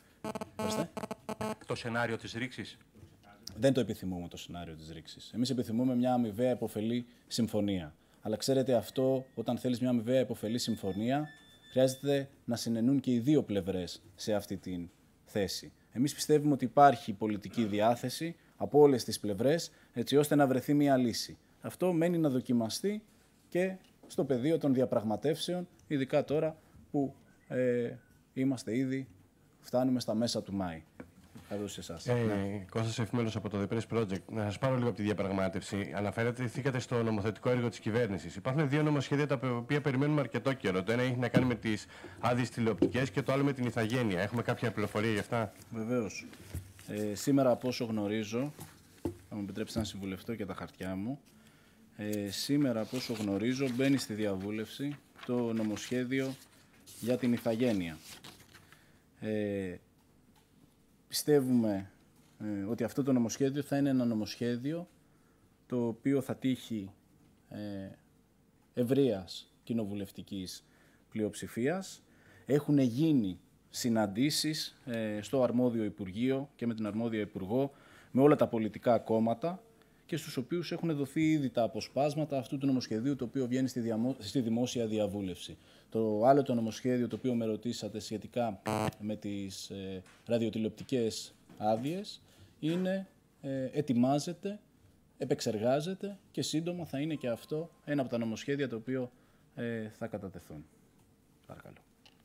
Το σενάριο της ρήξης. Δεν το επιθυμούμε το σενάριο της ρήξης. Εμείς επιθυμούμε μια αμοιβαία επωφελή συμφωνία. Αλλά ξέρετε, αυτό, όταν θέλεις μια αμοιβαία επωφελή συμφωνία, χρειάζεται να συνενούν και οι δύο πλευρές σε αυτή την θέση. Εμείς πιστεύουμε ότι υπάρχει πολιτική διάθεση από όλες τις πλευρές, έτσι ώστε να βρεθεί μια λύση. Αυτό μένει να δοκιμαστεί και στο πεδίο των διαπραγματεύσεων, ειδικά τώρα που ε, είμαστε ήδη, φτάνουμε στα μέσα του Μάη. Σε εσάς. Ε, ναι. Κώστας Εφημένος από το The Press Project. Να σας πάρω λίγο από τη διαπραγμάτευση. Αναφέρατε στο νομοθετικό έργο της κυβέρνησης. Υπάρχουν δύο νομοσχέδια τα οποία περιμένουμε αρκετό καιρό. Το ένα έχει να κάνει με τις άδειες τηλεοπτικές και το άλλο με την ηθαγένεια. Έχουμε κάποια πληροφορία γι' αυτά? Βεβαίως. Ε, σήμερα, από όσο γνωρίζω, θα μου επιτρέψετε να συμβουλευτώ και τα χαρτιά μου. Ε, σήμερα, από όσο γνωρίζω, μπαίνει στη διαβούλευση το νομοσχέδιο για την ηθαγένεια. Ε, Πιστεύουμε ε, ότι αυτό το νομοσχέδιο θα είναι ένα νομοσχέδιο το οποίο θα τύχει ε, ευρείας κοινοβουλευτικής πλειοψηφίας. Έχουν γίνει συναντήσεις ε, στο αρμόδιο Υπουργείο και με την αρμόδια Υπουργό με όλα τα πολιτικά κόμματα και στους οποίους έχουν δοθεί ήδη τα αποσπάσματα αυτού του νομοσχεδίου το οποίο βγαίνει στη, διαμο... στη δημόσια διαβούλευση. Το άλλο το νομοσχέδιο το οποίο με ρωτήσατε σχετικά με τις ε, ραδιοτηλεοπτικές άδειες είναι, ε, ετοιμάζεται, επεξεργάζεται και σύντομα θα είναι και αυτό ένα από τα νομοσχέδια το οποίο ε, θα κατατεθούν. Παρακαλώ.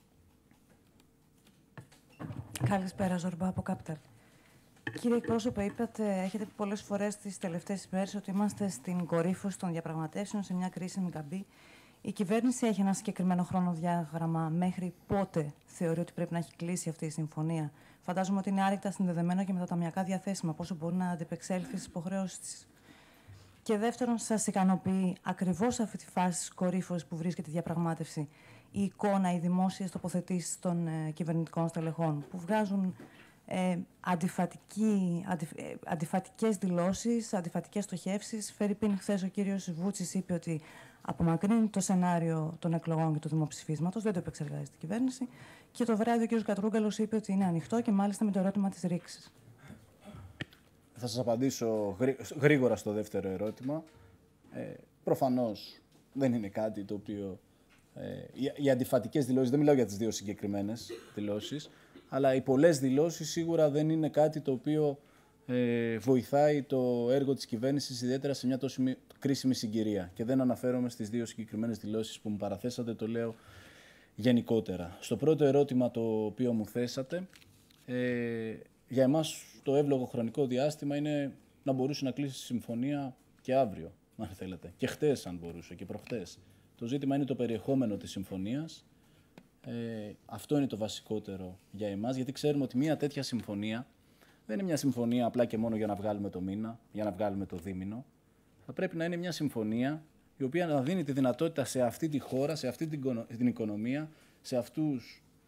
Καλησπέρα, Ζορμπά από Capital. Κύριε εκπρόσωπε, είπατε, έχετε πει πολλές φορές τις τελευταίες ημέρες ότι είμαστε στην κορύφωση των διαπραγματεύσεων, σε μια κρίσιμη καμπή. Η κυβέρνηση έχει ένα συγκεκριμένο χρονοδιάγραμμα μέχρι πότε θεωρεί ότι πρέπει να έχει κλείσει αυτή η συμφωνία? Φαντάζομαι ότι είναι άρρηκτα συνδεδεμένο και με τα ταμιακά διαθέσιμα, πόσο μπορεί να αντιπεξέλθει στις υποχρεώσεις της. Και δεύτερον, σας ικανοποιεί ακριβώς αυτή τη φάση της κορύφωσης που βρίσκεται η διαπραγμάτευση η εικόνα, οι δημόσιες τοποθετήσεις των ε, κυβερνητικών στελεχών που βγάζουν ε, αντιφατική, αντι, ε, αντιφατικές δηλώσεις, αντιφατικές στοχεύσεις? Φερρυπίν, χθες ο κύριος Βούτσης είπε ότι απομακρύνει το σενάριο των εκλογών και του δημοψηφίσματος, δεν το επεξεργάζεται η κυβέρνηση. Και το βράδυ ο κύριος Κατρούγκαλος είπε ότι είναι ανοιχτό και μάλιστα με το ερώτημα της ρήξης. Θα σας απαντήσω γρήγορα στο δεύτερο ερώτημα. Ε, προφανώς δεν είναι κάτι το οποίο... Ε, οι, οι αντιφατικές δηλώσεις, δεν μιλάω για τις δύο συγκεκριμένες δηλώσεις, αλλά οι πολλές δηλώσεις σίγουρα δεν είναι κάτι το οποίο ε, βοηθάει το έργο της κυβέρνησης, ιδιαίτερα σε μια τόσο κρίσιμη συγκυρία. Και δεν αναφέρομαι στις δύο συγκεκριμένες δηλώσεις που μου παραθέσατε, το λέω γενικότερα. Στο πρώτο ερώτημα το οποίο μου θέσατε, ε, για εμάς το εύλογο χρονικό διάστημα είναι να μπορούσε να κλείσει συμφωνία και αύριο, αν θέλετε. Και χτες, αν μπορούσε, και προχτές. Το ζήτημα είναι το περιεχόμενο της συμφωνίας. Ε, αυτό είναι το βασικότερο για εμάς, γιατί ξέρουμε ότι μια τέτοια συμφωνία δεν είναι μια συμφωνία απλά και μόνο για να βγάλουμε το μήνα, για να βγάλουμε το δίμηνο. Θα πρέπει να είναι μια συμφωνία η οποία να δίνει τη δυνατότητα σε αυτή τη χώρα, σε αυτή την οικονομία, σε αυτούς τους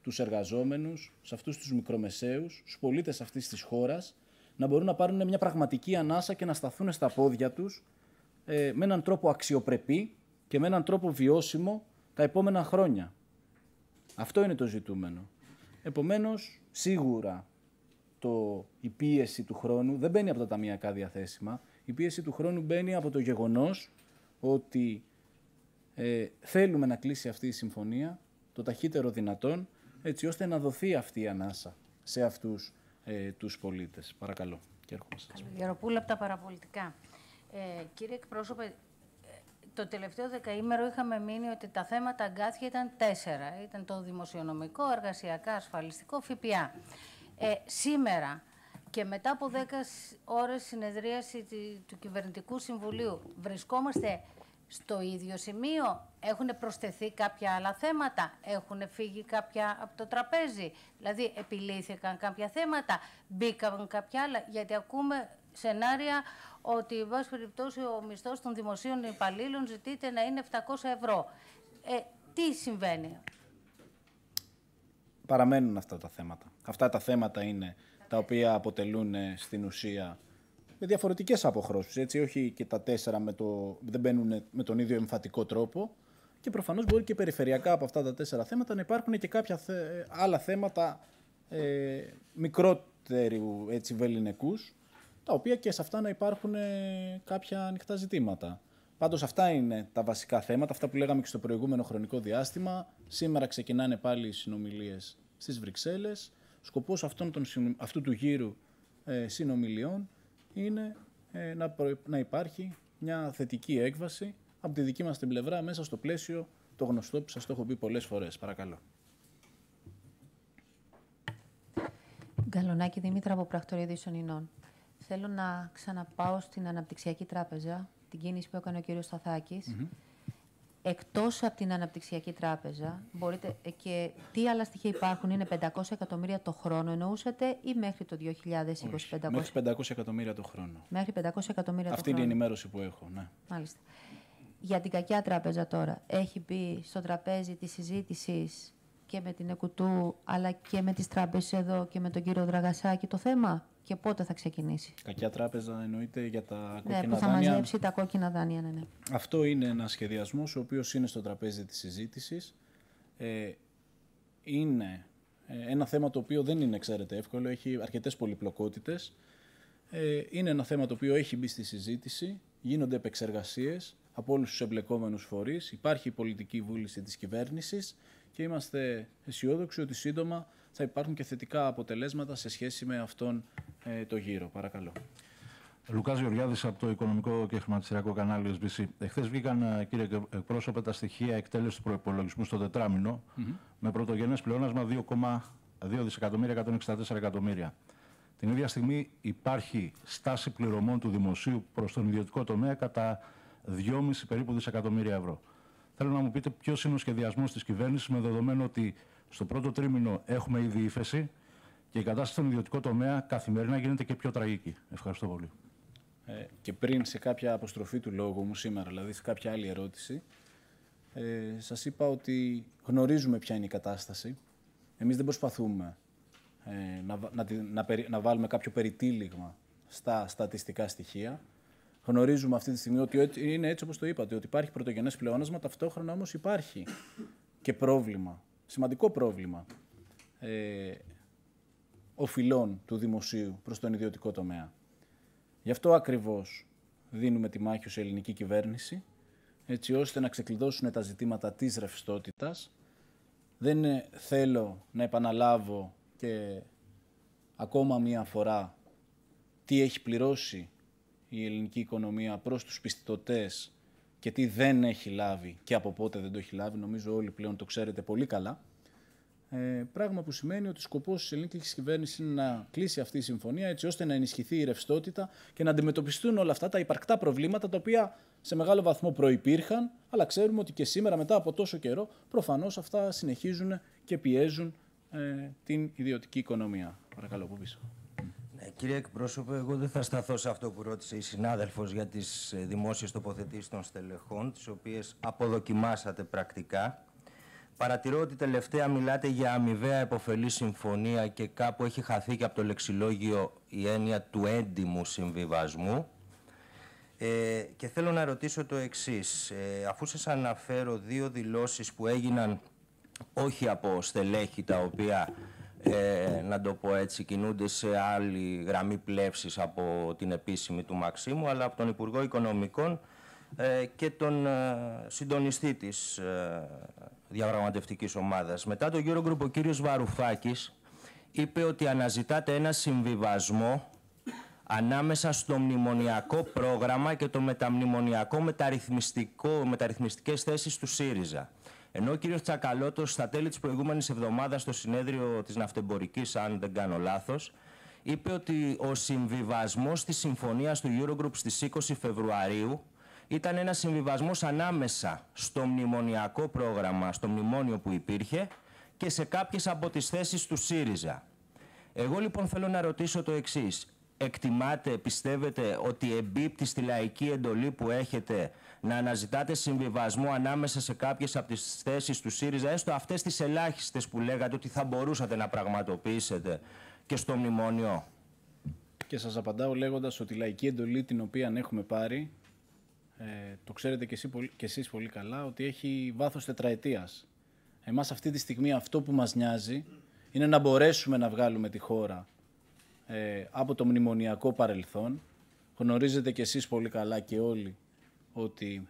τους εργαζόμενους, σε αυτούς τους μικρομεσαίους, στους πολίτες αυτής της χώρας, να μπορούν να πάρουν μια πραγματική ανάσα και να σταθούν στα πόδια τους ε, με έναν τρόπο αξιοπρεπή και με έναν τρόπο βιώσιμο τα επόμενα χρόνια. Αυτό είναι το ζητούμενο. Επομένως, σίγουρα το, η πίεση του χρόνου δεν μπαίνει από τα ταμιακά διαθέσιμα. Η πίεση του χρόνου μπαίνει από το γεγονός ότι ε, θέλουμε να κλείσει αυτή η συμφωνία το ταχύτερο δυνατόν, έτσι ώστε να δοθεί αυτή η ανάσα σε αυτούς ε, τους πολίτες. Παρακαλώ. Και έρχομαι σας. Γεροπούλα από τα παραπολιτικά. Ε, κύριε εκπρόσωπε, το τελευταίο δεκαήμερο είχαμε μείνει ότι τα θέματα αγκάθια ήταν τέσσερα. Ήταν το δημοσιονομικό, εργασιακά, ασφαλιστικό, ΦΠΑ. Ε, σήμερα και μετά από δέκα ώρες συνεδρίαση του Κυβερνητικού Συμβουλίου βρισκόμαστε στο ίδιο σημείο. Έχουν προσθεθεί κάποια άλλα θέματα, έχουν φύγει κάποια από το τραπέζι. Δηλαδή επιλύθηκαν κάποια θέματα, μπήκαν κάποια άλλα, γιατί ακούμε σενάρια ότι, εν πάση περιπτώσει, ο μισθός των δημοσίων υπαλλήλων ζητείται να είναι επτακόσια ευρώ. Ε, τι συμβαίνει? Παραμένουν αυτά τα θέματα. Αυτά τα θέματα είναι τα οποία αποτελούν στην ουσία με διαφορετικές αποχρώσεις, έτσι, όχι και τα τέσσερα με το, δεν μπαίνουν με τον ίδιο εμφατικό τρόπο και προφανώς μπορεί και περιφερειακά από αυτά τα τέσσερα θέματα να υπάρχουν και κάποια θε, άλλα θέματα ε, μικρότερου, έτσι, βεληνικούς, τα οποία και σε αυτά να υπάρχουν ε, κάποια ανοιχτά ζητήματα. Πάντως αυτά είναι τα βασικά θέματα, αυτά που λέγαμε και στο προηγούμενο χρονικό διάστημα. Σήμερα ξεκινάνε πάλι οι συνομιλίες στις Βρυξέλλες. Σκοπός αυτών των, αυτού του γύρου ε, συνομιλιών είναι ε, να, προ, να υπάρχει μια θετική έκβαση από τη δική μας την πλευρά μέσα στο πλαίσιο το γνωστό που σας το έχω πει πολλές φορές. Παρακαλώ. Γκαλονάκη Δήμητρα από Πρακτορείο Ειδήσεων Ινών. Θέλω να ξαναπάω στην Αναπτυξιακή Τράπεζα, την κίνηση που έκανε ο κύριος Σταθάκης. Mm-hmm. Εκτός από την Αναπτυξιακή Τράπεζα, μπορείτε, και τι άλλα στοιχεία υπάρχουν, είναι πεντακόσια εκατομμύρια το χρόνο εννοούσατε ή μέχρι το δύο χιλιάδες είκοσι? Όχι, πεντακόσια... Μέχρι πεντακόσια εκατομμύρια το χρόνο. Μέχρι πεντακόσια εκατομμύρια Αυτή το χρόνο. Αυτή είναι η ενημέρωση που έχω, ναι. Μάλιστα. Για την Κακιά Τράπεζα τώρα, έχει μπει στο τραπέζι της συζήτησης και με την ΕΚΟΥΤΟΥ, αλλά και με τις τράπεζες εδώ και με τον κύριο Δραγασάκη το θέμα, και πότε θα ξεκινήσει? Κακιά Τράπεζα εννοείται για τα κόκκινα δάνεια. Ναι, που θα δάνεια. μαζέψει τα κόκκινα δάνεια, ναι, ναι. Αυτό είναι ένας σχεδιασμός ο οποίος είναι στο τραπέζι της συζήτησης. Ε, είναι ε, ένα θέμα το οποίο δεν είναι, ξέρετε, εύκολο, έχει αρκετές πολυπλοκότητες. Ε, είναι ένα θέμα το οποίο έχει μπει στη συζήτηση, γίνονται επεξεργασίες από όλους τους εμπλεκόμενους φορείς, υπάρχει η πολιτική βούληση της κυβέρνησης και είμαστε αισιόδοξοι ότι σύντομα θα υπάρχουν και θετικά αποτελέσματα σε σχέση με αυτόν ε, το γύρο. Παρακαλώ. Λουκάς Γεωργιάδης από το Οικονομικό και Χρηματιστηριακό Κανάλι ες μπι σι. Εχθές βγήκαν, κύριε εκπρόσωπε, τα στοιχεία εκτέλεσης του προϋπολογισμού στο τετράμινο mm-hmm. με πρωτογενές πλεόνασμα δύο κόμμα δύο δισεκατομμύρια εκατόν εξήντα τέσσερα εκατομμύρια. Την ίδια στιγμή υπάρχει στάση πληρωμών του δημοσίου προς τον ιδιωτικό τομέα κατά δυόμισι περίπου δισεκατομμύρια ευρώ. Θέλω να μου πείτε ποιος είναι ο σχεδιασμός της κυβέρνησης με δεδομένο ότι στο πρώτο τρίμηνο έχουμε ήδη ύφεση και η κατάσταση στον ιδιωτικό τομέα καθημερινά γίνεται και πιο τραγική. Ευχαριστώ πολύ. Ε, και πριν σε κάποια αποστροφή του λόγου μου σήμερα, δηλαδή σε κάποια άλλη ερώτηση, ε, σας είπα ότι γνωρίζουμε ποια είναι η κατάσταση. Εμείς δεν προσπαθούμε ε, να, να, να, να, να βάλουμε κάποιο περιτύλιγμα στα στατιστικά στοιχεία. Γνωρίζουμε αυτή τη στιγμή ότι είναι έτσι όπως το είπατε, ότι υπάρχει πρωτογενές πλεόνασμα, ταυτόχρονα όμως υπάρχει και πρόβλημα, σημαντικό πρόβλημα ε, οφειλών του δημοσίου προς τον ιδιωτικό τομέα. Γι' αυτό ακριβώς δίνουμε τη μάχη ως ελληνική κυβέρνηση, έτσι ώστε να ξεκλειδώσουν τα ζητήματα της ρευστότητας. Δεν θέλω να επαναλάβω και ακόμα μία φορά τι έχει πληρώσει η ελληνική οικονομία προς τους πιστωτές και τι δεν έχει λάβει και από πότε δεν το έχει λάβει. Νομίζω όλοι πλέον το ξέρετε πολύ καλά. Ε, πράγμα που σημαίνει ότι σκοπός της ελληνικής κυβέρνησης είναι να κλείσει αυτή η συμφωνία έτσι ώστε να ενισχυθεί η ρευστότητα και να αντιμετωπιστούν όλα αυτά τα υπαρκτά προβλήματα τα οποία σε μεγάλο βαθμό προϋπήρχαν, αλλά ξέρουμε ότι και σήμερα μετά από τόσο καιρό προφανώς αυτά συνεχίζουν και πιέζουν ε, την ιδιωτική οικονομία. Παρακαλώ, από πίσω. Ναι, κύριε εκπρόσωπε, εγώ δεν θα σταθώ σε αυτό που ρώτησε η συνάδελφος για τις δημόσιες τοποθετήσεις των στελεχών, τις οποίες αποδοκιμάσατε πρακτικά. παρατηρώ ότι τελευταία μιλάτε για αμοιβαία επωφελή συμφωνία και κάπου έχει χαθεί και από το λεξιλόγιο η έννοια του έντιμου συμβιβασμού. Ε, και θέλω να ρωτήσω το εξής. Ε, αφού σας αναφέρω δύο δηλώσεις που έγιναν όχι από στελέχη τα οποία, ε, να το πω έτσι, κινούνται σε άλλη γραμμή πλεύσης από την επίσημη του Μαξίμου, αλλά από τον Υπουργό Οικονομικών ε, και τον ε, συντονιστή της ε, διαπραγματευτικής ομάδας. Μετά το Eurogroup ο κύριος Βαρουφάκης είπε ότι αναζητάτε ένα συμβιβασμό ανάμεσα στο μνημονιακό πρόγραμμα και το μεταμνημονιακό μεταρρυθμιστικό, μεταρρυθμιστικές θέσεις του ΣΥΡΙΖΑ. Ενώ ο κύριος Τσακαλώτος στα τέλη της προηγούμενης εβδομάδας στο συνέδριο της Ναυτεμπορικής, αν δεν κάνω λάθος, είπε ότι ο συμβιβασμός της συμφωνίας του Eurogroup στις είκοσι Φεβρουαρίου ήταν ένας συμβιβασμός ανάμεσα στο μνημονιακό πρόγραμμα, στο μνημόνιο που υπήρχε και σε κάποιες από τις θέσεις του ΣΥΡΙΖΑ. Εγώ λοιπόν θέλω να ρωτήσω το εξής. Εκτιμάτε, πιστεύετε ότι εμπίπτει στη λαϊκή εντολή που έχετε να αναζητάτε συμβιβασμό ανάμεσα σε κάποιες από τις θέσεις του ΣΥΡΙΖΑ, έστω αυτές τις ελάχιστες που λέγατε ότι θα μπορούσατε να πραγματοποιήσετε και στο μνημόνιο? Και σας απαντάω λέγοντας ότι η λαϊκή εντολή την οποία έχουμε πάρει, ε, το ξέρετε και, εσύ, και εσείς πολύ καλά, ότι έχει βάθος τετραετίας. Εμάς αυτή τη στιγμή αυτό που μας νοιάζει είναι να μπορέσουμε να βγάλουμε τη χώρα ε, από το μνημονιακό παρελθόν. Γνωρίζετε και εσείς πολύ καλά και όλοι ότι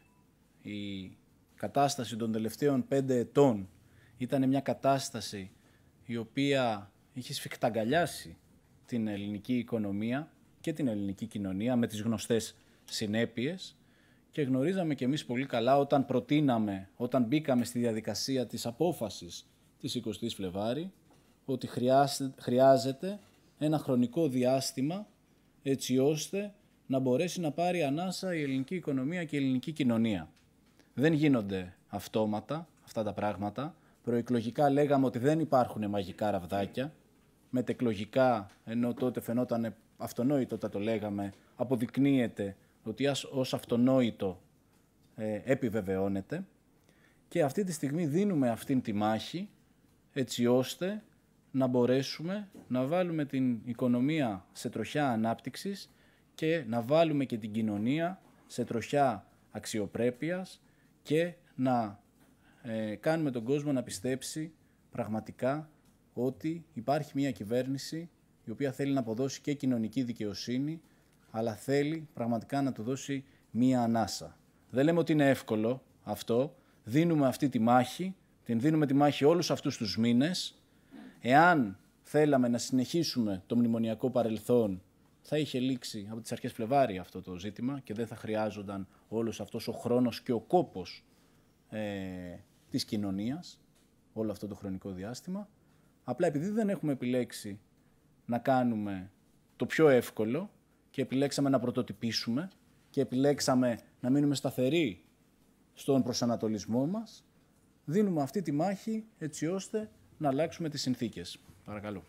η κατάσταση των τελευταίων πέντε ετών ήταν μια κατάσταση η οποία είχε σφιχταγκαλιάσει την ελληνική οικονομία και την ελληνική κοινωνία με τις γνωστές συνέπειες, και γνωρίζαμε και εμείς πολύ καλά όταν προτείναμε, όταν μπήκαμε στη διαδικασία της απόφασης της εικοστής Φλεβάρη, ότι χρειάζεται ένα χρονικό διάστημα έτσι ώστε να μπορέσει να πάρει ανάσα η ελληνική οικονομία και η ελληνική κοινωνία. Δεν γίνονται αυτόματα αυτά τα πράγματα. Προεκλογικά λέγαμε ότι δεν υπάρχουν μαγικά ραβδάκια. Μετεκλογικά, ενώ τότε φαινόταν αυτονόητο όταν το λέγαμε, αποδεικνύεται ότι ως αυτονόητο ε, επιβεβαιώνεται. Και αυτή τη στιγμή δίνουμε αυτήν τη μάχη έτσι ώστε να μπορέσουμε να βάλουμε την οικονομία σε τροχιά ανάπτυξης και να βάλουμε και την κοινωνία σε τροχιά αξιοπρέπειας και να ε, κάνουμε τον κόσμο να πιστέψει πραγματικά ότι υπάρχει μια κυβέρνηση η οποία θέλει να αποδώσει και κοινωνική δικαιοσύνη, αλλά θέλει πραγματικά να του δώσει μία ανάσα. Δεν λέμε ότι είναι εύκολο αυτό. Δίνουμε αυτή τη μάχη, την δίνουμε τη μάχη όλους αυτούς τους μήνες. Εάν θέλαμε να συνεχίσουμε το μνημονιακό παρελθόν, θα είχε λήξει από τις αρχές Φλεβάρη αυτό το ζήτημα και δεν θα χρειάζονταν όλος αυτός ο χρόνος και ο κόπος ε, της κοινωνίας, όλο αυτό το χρονικό διάστημα. Απλά επειδή δεν έχουμε επιλέξει να κάνουμε το πιο εύκολο και επιλέξαμε να πρωτοτυπήσουμε και επιλέξαμε να μείνουμε σταθεροί στον προσανατολισμό μας, δίνουμε αυτή τη μάχη έτσι ώστε να αλλάξουμε τις συνθήκες. Παρακαλώ.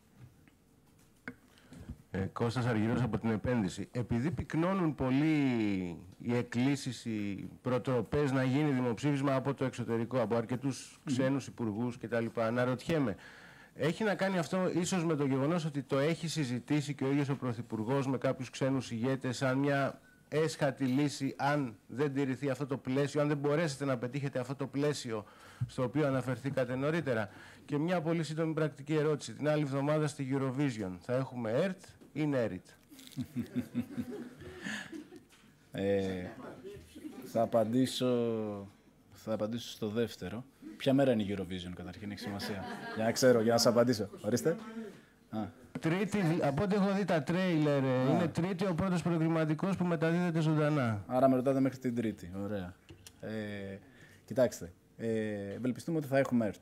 Ε, Κώστας Αργυρός από την Επένδυση. Επειδή πυκνώνουν πολύ οι εκκλήσεις, οι προτροπές να γίνει δημοψήφισμα από το εξωτερικό, από αρκετούς ξένους υπουργούς κτλ. Αναρωτιέμαι, έχει να κάνει αυτό ίσως με το γεγονός ότι το έχει συζητήσει και ο ίδιος ο Πρωθυπουργός με κάποιους ξένους ηγέτες σαν μια έσχατη λύση αν δεν τηρηθεί αυτό το πλαίσιο, αν δεν μπορέσετε να πετύχετε αυτό το πλαίσιο στο οποίο αναφερθήκατε νωρίτερα? Και μια πολύ σύντομη πρακτική ερώτηση. Την άλλη εβδομάδα στη Eurovision θα έχουμε ΕΡΤ ή ΝΕΡΙΤ? ε, θα, απαντήσω, θα απαντήσω στο δεύτερο. Ποια μέρα είναι η Eurovision καταρχήν, έχει σημασία? Για να ξέρω, για να σας απαντήσω. Ορίστε. Α. Τρίτη, από ό,τι έχω δει τα τρέιλερ, Α. είναι τρίτη ο πρώτος προκριματικός που μεταδίδεται ζωντανά. Άρα με ρωτάτε μέχρι την Τρίτη. Ωραία. Ε, κοιτάξτε, ε, ευελπιστούμε ότι θα έχουμε ΕΡΤ.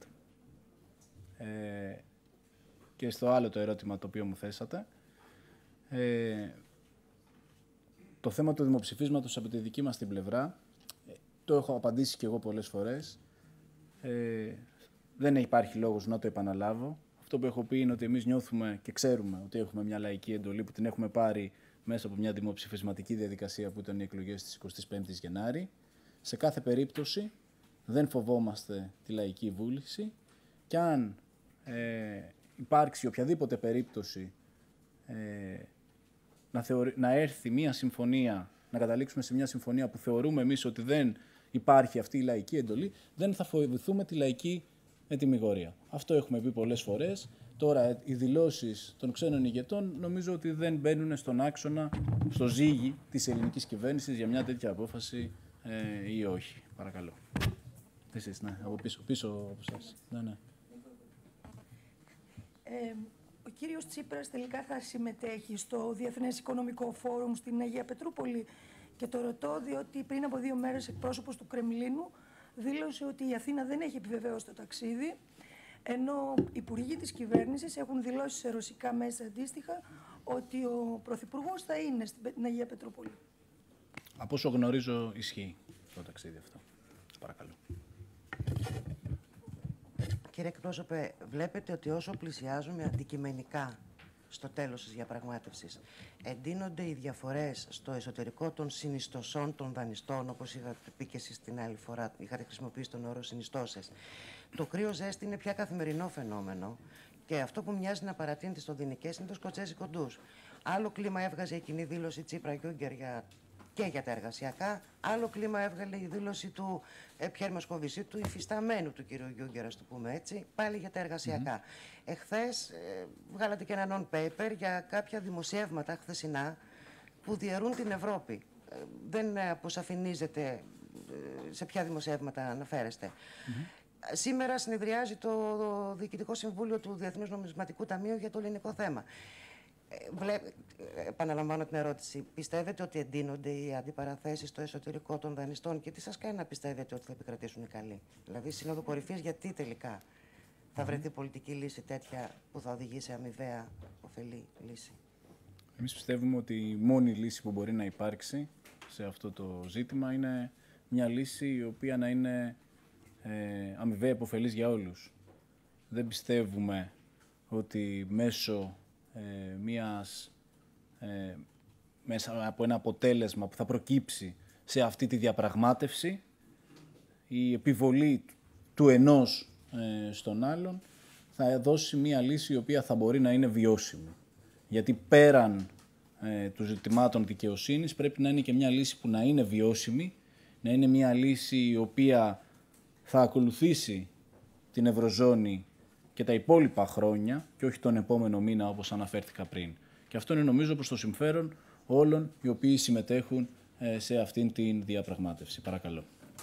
Ε, και στο άλλο το ερώτημα το οποίο μου θέσατε, ε, το θέμα του δημοψηφίσματος από τη δική μας την πλευρά, ε, το έχω απαντήσει και εγώ πολλές φορές. Ε, δεν υπάρχει λόγος να το επαναλάβω. Αυτό που έχω πει είναι ότι εμείς νιώθουμε και ξέρουμε ότι έχουμε μια λαϊκή εντολή που την έχουμε πάρει μέσα από μια δημοψηφισματική διαδικασία που ήταν οι εκλογές της εικοστής πέμπτης Γενάρη. Σε κάθε περίπτωση δεν φοβόμαστε τη λαϊκή βούληση και αν ε, υπάρξει οποιαδήποτε περίπτωση ε, να, θεωρεί, να έρθει μια συμφωνία, να καταλήξουμε σε μια συμφωνία που θεωρούμε εμείς ότι δεν υπάρχει αυτή η λαϊκή εντολή, δεν θα φοβηθούμε τη λαϊκή ετυμηγορία. Αυτό έχουμε πει πολλές φορές. Τώρα οι δηλώσεις των ξένων ηγετών νομίζω ότι δεν μπαίνουν στον άξονα, στο ζύγι της ελληνικής κυβέρνησης για μια τέτοια απόφαση ε, ή όχι. Παρακαλώ. Εσείς, ναι, από πίσω, πίσω από εσάς. Ναι, ναι. Ε, ο κύριος Τσίπρας τελικά θα συμμετέχει στο Διεθνές Οικονομικό Φόρουμ στην Αγία Πετρούπολη και το ρωτώ διότι πριν από δύο μέρες εκπρόσωπος του Κρεμλίνου δήλωσε ότι η Αθήνα δεν έχει επιβεβαίωσει το ταξίδι, ενώ οι υπουργοί της κυβέρνησης έχουν δηλώσει σε ρωσικά μέσα αντίστοιχα ότι ο Πρωθυπουργός θα είναι στην Αγία Πετρούπολη. Από όσο γνωρίζω ισχύει το ταξίδι αυτό. Παρακαλώ. Κύριε εκπρόσωπε, βλέπετε ότι όσο πλησιάζουμε αντικειμενικά στο τέλος της διαπραγμάτευσης, εντείνονται οι διαφορές στο εσωτερικό των συνιστοσών των δανειστών, όπως είχατε πει και εσείς την άλλη φορά, είχατε χρησιμοποιήσει τον όρο συνιστώσεις. Το κρύο ζέστη είναι πια καθημερινό φαινόμενο και αυτό που μοιάζει να παρατείνεται στο Δινικές είναι το σκοτσέζι κοντούς. Άλλο κλίμα έβγαζε η κοινή δήλωση Τσίπρα-Γιούγκερ για... και για τα εργασιακά, άλλο κλίμα έβγαλε η δήλωση του ε, Πιέρ Μοσκοβισή, του υφισταμένου του κύριου Γιούγκερ, ας το πούμε έτσι, πάλι για τα εργασιακά. Mm-hmm. Εχθές ε, βγάλατε και ένα non-paper για κάποια δημοσιεύματα χθεσινά που διαιρούν την Ευρώπη. Ε, δεν αποσαφηνίζεται ε, σε ποια δημοσιεύματα αναφέρεστε. Mm-hmm. Σήμερα συνεδριάζει το Διοικητικό Συμβούλιο του Διεθνούς Νομισματικού Ταμείου για το ελληνικό θέμα. Βλέ... Επαναλαμβάνω την ερώτηση. Πιστεύετε ότι εντείνονται οι αντιπαραθέσεις στο εσωτερικό των δανειστών και τι σας κάνει να πιστεύετε ότι θα επικρατήσουν οι καλοί? Δηλαδή, Σύνοδο Κορυφής, γιατί τελικά θα βρεθεί πολιτική λύση τέτοια που θα οδηγεί σε αμοιβαία ωφελή λύση? Εμείς πιστεύουμε ότι η μόνη λύση που μπορεί να υπάρξει σε αυτό το ζήτημα είναι μια λύση η οποία να είναι ε, αμοιβαία επωφελής για όλους. Δεν πιστεύουμε ότι μέσω Ε, μιας, ε, μέσα από ένα αποτέλεσμα που θα προκύψει σε αυτή τη διαπραγμάτευση, η επιβολή του ενός ε, στον άλλον θα δώσει μια λύση η οποία θα μπορεί να είναι βιώσιμη. Γιατί πέραν ε, των ζητημάτων δικαιοσύνης πρέπει να είναι και μια λύση που να είναι βιώσιμη, να είναι μια λύση η οποία θα ακολουθήσει την Ευρωζώνη και τα υπόλοιπα χρόνια και όχι τον επόμενο μήνα όπως αναφέρθηκα πριν. Και αυτό είναι νομίζω προς το συμφέρον όλων οι οποίοι συμμετέχουν σε αυτήν την διαπραγμάτευση. Παρακαλώ.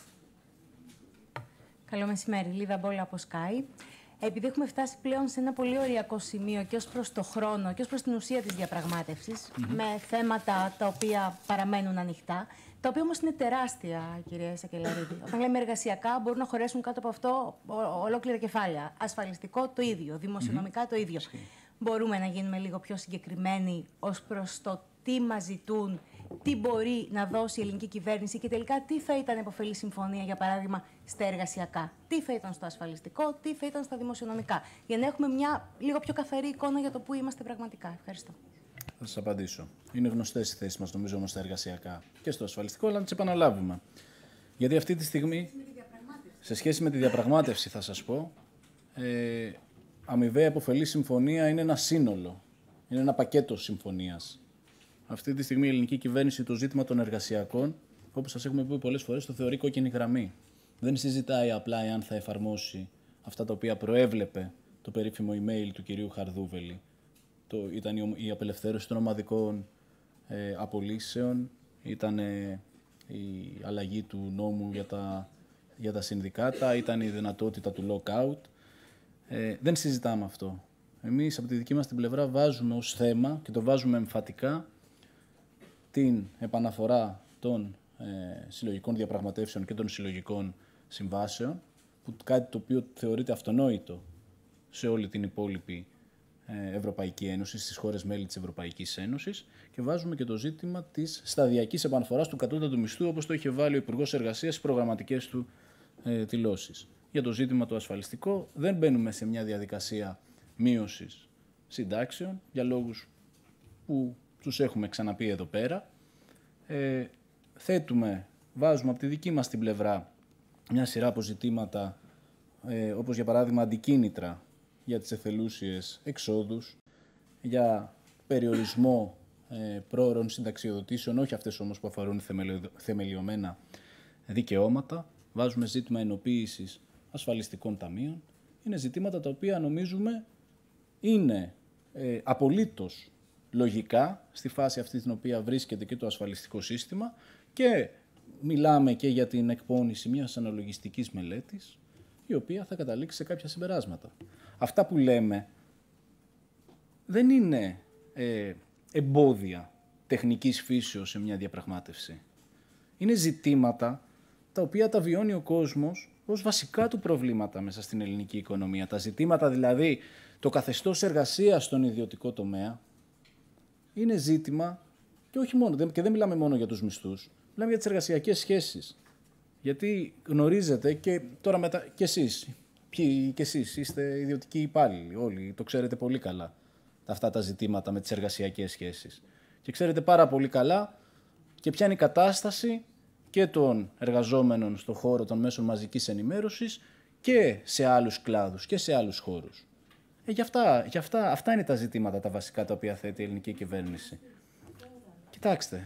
Καλό μεσημέρι. Λίδα Μπόλα από Sky. Επειδή έχουμε φτάσει πλέον σε ένα πολύ οριακό σημείο και ως προς το χρόνο και ως προς την ουσία της διαπραγμάτευσης, mm-hmm. με θέματα τα οποία παραμένουν ανοιχτά, τα οποία όμως είναι τεράστια, κυρία Σακελαρίδη. Όταν λέμε εργασιακά, μπορούν να χωρέσουν κάτω από αυτό ολόκληρα κεφάλαια. Ασφαλιστικό το ίδιο, δημοσιονομικά mm-hmm. το ίδιο. Mm-hmm. Μπορούμε να γίνουμε λίγο πιο συγκεκριμένοι ως προς το τι μας ζητούν, τι μπορεί να δώσει η ελληνική κυβέρνηση και τελικά τι θα ήταν επωφελή συμφωνία, για παράδειγμα, στα εργασιακά, τι θα ήταν στο ασφαλιστικό, τι θα ήταν στα δημοσιονομικά. Για να έχουμε μια λίγο πιο καθαρή εικόνα για το πού είμαστε πραγματικά. Ευχαριστώ. Θα σας απαντήσω. Είναι γνωστές οι θέσεις μας, νομίζω, όμως στα εργασιακά και στο ασφαλιστικό, αλλά να τις επαναλάβουμε. Γιατί αυτή τη στιγμή, σε σχέση με τη διαπραγμάτευση, θα σας πω, ε, αμοιβαία επωφελή συμφωνία είναι ένα σύνολο. Είναι ένα πακέτο συμφωνίας. Αυτή τη στιγμή η ελληνική κυβέρνηση το ζήτημα των εργασιακών, όπως σας έχουμε πει πολλές φορές, το θεωρεί κόκκινη γραμμή. Δεν συζητάει απλά εάν θα εφαρμόσει αυτά τα οποία προέβλεπε το περίφημο email του κυρίου Χαρδούβελη. Το, ήταν η, η απελευθέρωση των ομαδικών ε, απολύσεων, ήταν ε, η αλλαγή του νόμου για τα, για τα συνδικάτα, ήταν η δυνατότητα του lockout. Ε, δεν συζητάμε αυτό. Εμείς από τη δική μας την πλευρά βάζουμε ως θέμα και το βάζουμε εμφατικά την επαναφορά των ε, συλλογικών διαπραγματεύσεων και των συλλογικών συμβάσεων, που κάτι το οποίο θεωρείται αυτονόητο σε όλη την υπόλοιπη ε, Ευρωπαϊκή Ένωση, στις χώρες μέλη της Ευρωπαϊκής Ένωσης, και βάζουμε και το ζήτημα της σταδιακής επαναφοράς του κατώτατου μισθού, όπως το είχε βάλει ο Υπουργός Εργασίας στις προγραμματικές του ε, δηλώσεις. Για το ζήτημα το ασφαλιστικό δεν μπαίνουμε σε μια διαδικασία μείωσης συντάξεων, για λόγους που τους έχουμε ξαναπεί εδώ πέρα. Ε, θέτουμε, βάζουμε από τη δική μας την πλευρά μια σειρά από ζητήματα, ε, όπως για παράδειγμα αντικίνητρα για τις εθελούσιες εξόδους, για περιορισμό ε, πρόωρων συνταξιοδοτήσεων, όχι αυτές όμως που αφορούν θεμελιο, θεμελιωμένα δικαιώματα. Βάζουμε ζήτημα ενοποίησης ασφαλιστικών ταμείων. Είναι ζητήματα τα οποία νομίζουμε είναι ε, απολύτως λογικά στη φάση αυτή την οποία βρίσκεται και το ασφαλιστικό σύστημα, και μιλάμε και για την εκπόνηση μιας αναλογιστικής μελέτης, η οποία θα καταλήξει σε κάποια συμπεράσματα. Αυτά που λέμε δεν είναι ε, εμπόδια τεχνικής φύσεως σε μια διαπραγμάτευση. Είναι ζητήματα τα οποία τα βιώνει ο κόσμος ως βασικά του προβλήματα μέσα στην ελληνική οικονομία. Τα ζητήματα δηλαδή, το καθεστώς εργασίας στον ιδιωτικό τομέα, είναι ζήτημα, και όχι μόνο, και δεν μιλάμε μόνο για τους μισθούς, μιλάμε για τις εργασιακές σχέσεις. Γιατί γνωρίζετε, και τώρα μετά, και εσείς, ποιοι και εσείς είστε ιδιωτικοί υπάλληλοι, όλοι το ξέρετε πολύ καλά, αυτά τα ζητήματα με τις εργασιακές σχέσεις. Και ξέρετε πάρα πολύ καλά και ποια είναι η κατάσταση και των εργαζόμενων στον χώρο των μέσων μαζικής ενημέρωσης και σε άλλους κλάδους και σε άλλους χώρους. Ε, γι' αυτά, γι' αυτά, αυτά είναι τα ζητήματα τα βασικά τα οποία θέτει η ελληνική κυβέρνηση. Κοιτάξτε.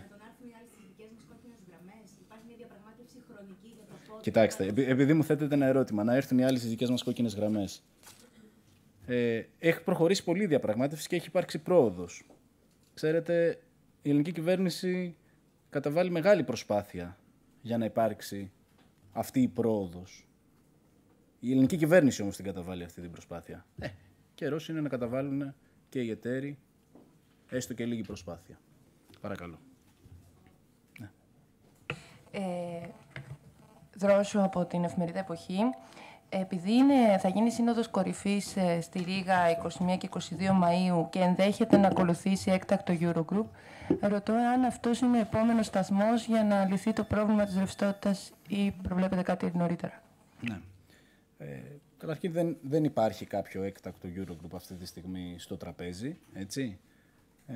Κοιτάξτε, επειδή μου θέτετε ένα ερώτημα, να έρθουν οι άλλοι στις δικές μας κόκκινες γραμμές. Ε, έχει προχωρήσει πολύ η διαπραγμάτευση και έχει υπάρξει πρόοδος. Ξέρετε, η ελληνική κυβέρνηση καταβάλει μεγάλη προσπάθεια για να υπάρξει αυτή η πρόοδος. Η ελληνική κυβέρνηση όμως την καταβάλει αυτή την προσπάθεια. Ε, καιρός είναι να καταβάλουν και οι εταίροι έστω και λίγη προσπάθεια. Παρακαλώ. Ναι. Ε, Δρόσου από την εφημερίδα Εποχή. Επειδή είναι, θα γίνει σύνοδος κορυφής ε, στη Ρήγα εικοστή πρώτη και εικοστή δεύτερη Μαΐου και ενδέχεται να ακολουθήσει έκτακτο Eurogroup, ρωτώ αν αυτός είναι ο επόμενος σταθμός για να λυθεί το πρόβλημα της ρευστότητας ή προβλέπετε κάτι νωρίτερα. Ναι. Ε, καταρχήν δεν, δεν υπάρχει κάποιο έκτακτο Eurogroup αυτή τη στιγμή στο τραπέζι, έτσι. Ε,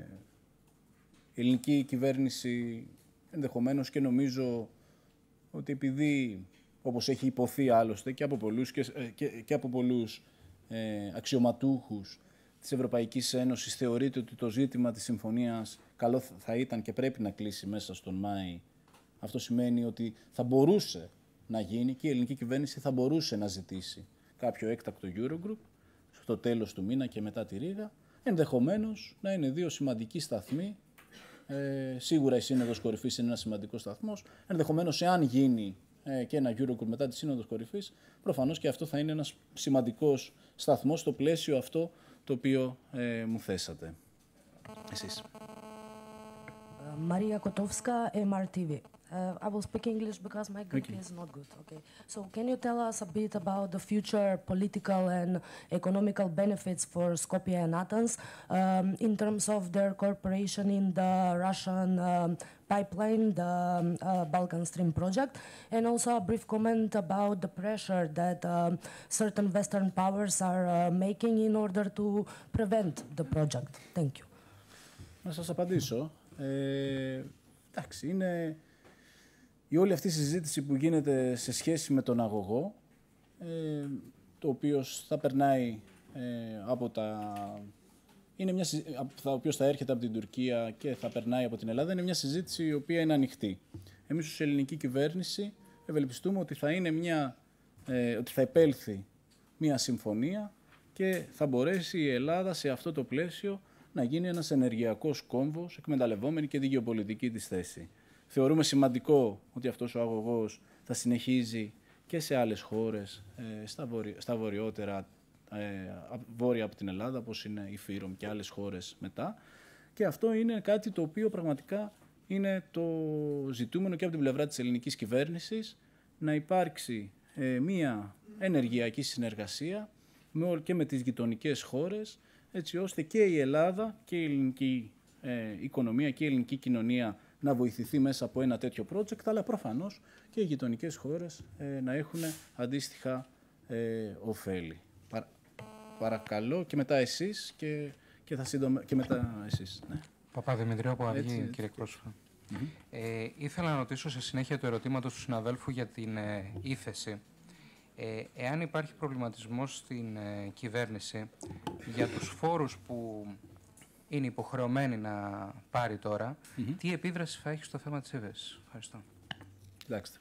η ελληνική κυβέρνηση ενδεχομένως, και νομίζω ότι επειδή, όπως έχει υποθεί άλλωστε και από πολλούς, και, και, και από πολλούς ε, αξιωματούχους της Ευρωπαϊκής Ένωσης, θεωρείται ότι το ζήτημα της συμφωνίας καλό θα ήταν και πρέπει να κλείσει μέσα στον Μάη. Αυτό σημαίνει ότι θα μπορούσε να γίνει και η ελληνική κυβέρνηση θα μπορούσε να ζητήσει κάποιο έκτακτο Eurogroup στο τέλος του μήνα και μετά τη Ρήγα. Ενδεχομένως να είναι δύο σημαντικοί σταθμοί. Ε, σίγουρα η Σύνοδος Κορυφής είναι ένα σημαντικό σταθμός. Ενδεχομένως, εάν γίνει ε, και ένα Eurogroup μετά τη Σύνοδος Κορυφής, προφανώς και αυτό θα είναι ένας σημαντικός σταθμός στο πλαίσιο αυτό το οποίο ε, μου θέσατε. Εσείς. Maria Kotovska, M R T V. Uh, I will speak English because my Greek Okay. is not good. Okay. So can you tell us a bit about the future political and economical benefits for Skopje and Athens um, in terms of their cooperation in the Russian um, pipeline, the um, uh, Balkan Stream project, and also a brief comment about the pressure that um, certain Western powers are uh, making in order to prevent the project. Thank you. Να σας απαντήσω. Ε, εντάξει, είναι η όλη αυτή η συζήτηση που γίνεται σε σχέση με τον αγωγό, ε, το οποίο θα περνάει ε, από τα... Είναι μια, ο οποίος θα έρχεται από την Τουρκία και θα περνάει από την Ελλάδα, είναι μια συζήτηση η οποία είναι ανοιχτή. Εμείς ως ελληνική κυβέρνηση ευελπιστούμε ότι θα, είναι μια, ε, ότι θα επέλθει μια συμφωνία και θα μπορέσει η Ελλάδα σε αυτό το πλαίσιο να γίνει ένας ενεργειακός κόμβος, εκμεταλλευόμενη και τη γεωπολιτική της θέση. Θεωρούμε σημαντικό ότι αυτός ο αγωγός θα συνεχίζει και σε άλλες χώρες, ε, στα, βορει... στα βορειότερα, ε, βόρεια από την Ελλάδα, όπως είναι η Φύρομ και άλλες χώρες μετά. Και αυτό είναι κάτι το οποίο πραγματικά είναι το ζητούμενο και από την πλευρά της ελληνικής κυβέρνησης, να υπάρξει ε, μία ενεργειακή συνεργασία με, και με τις γειτονικές χώρες, έτσι ώστε και η Ελλάδα και η ελληνική ε, οικονομία και η ελληνική κοινωνία να βοηθηθεί μέσα από ένα τέτοιο project, αλλά προφανώς και οι γειτονικές χώρες ε, να έχουν αντίστοιχα ε, ωφέλη. Παρα, παρακαλώ και μετά εσείς και, και, θα σύντομα, και μετά εσείς. Ναι. Παπαδημητρίου από Αυγή, κύριε εκπρόσωπε. Mm-hmm. Ε, ήθελα να ρωτήσω σε συνέχεια του ερωτήματος του συναδέλφου για την ε, ύφεση. Ε, εάν υπάρχει προβληματισμός στην ε, κυβέρνηση για τους φόρους που είναι υποχρεωμένη να πάρει τώρα, mm-hmm. τι επίδραση θα έχει στο θέμα της ύφεσης? Ευχαριστώ. Κοιτάξτε.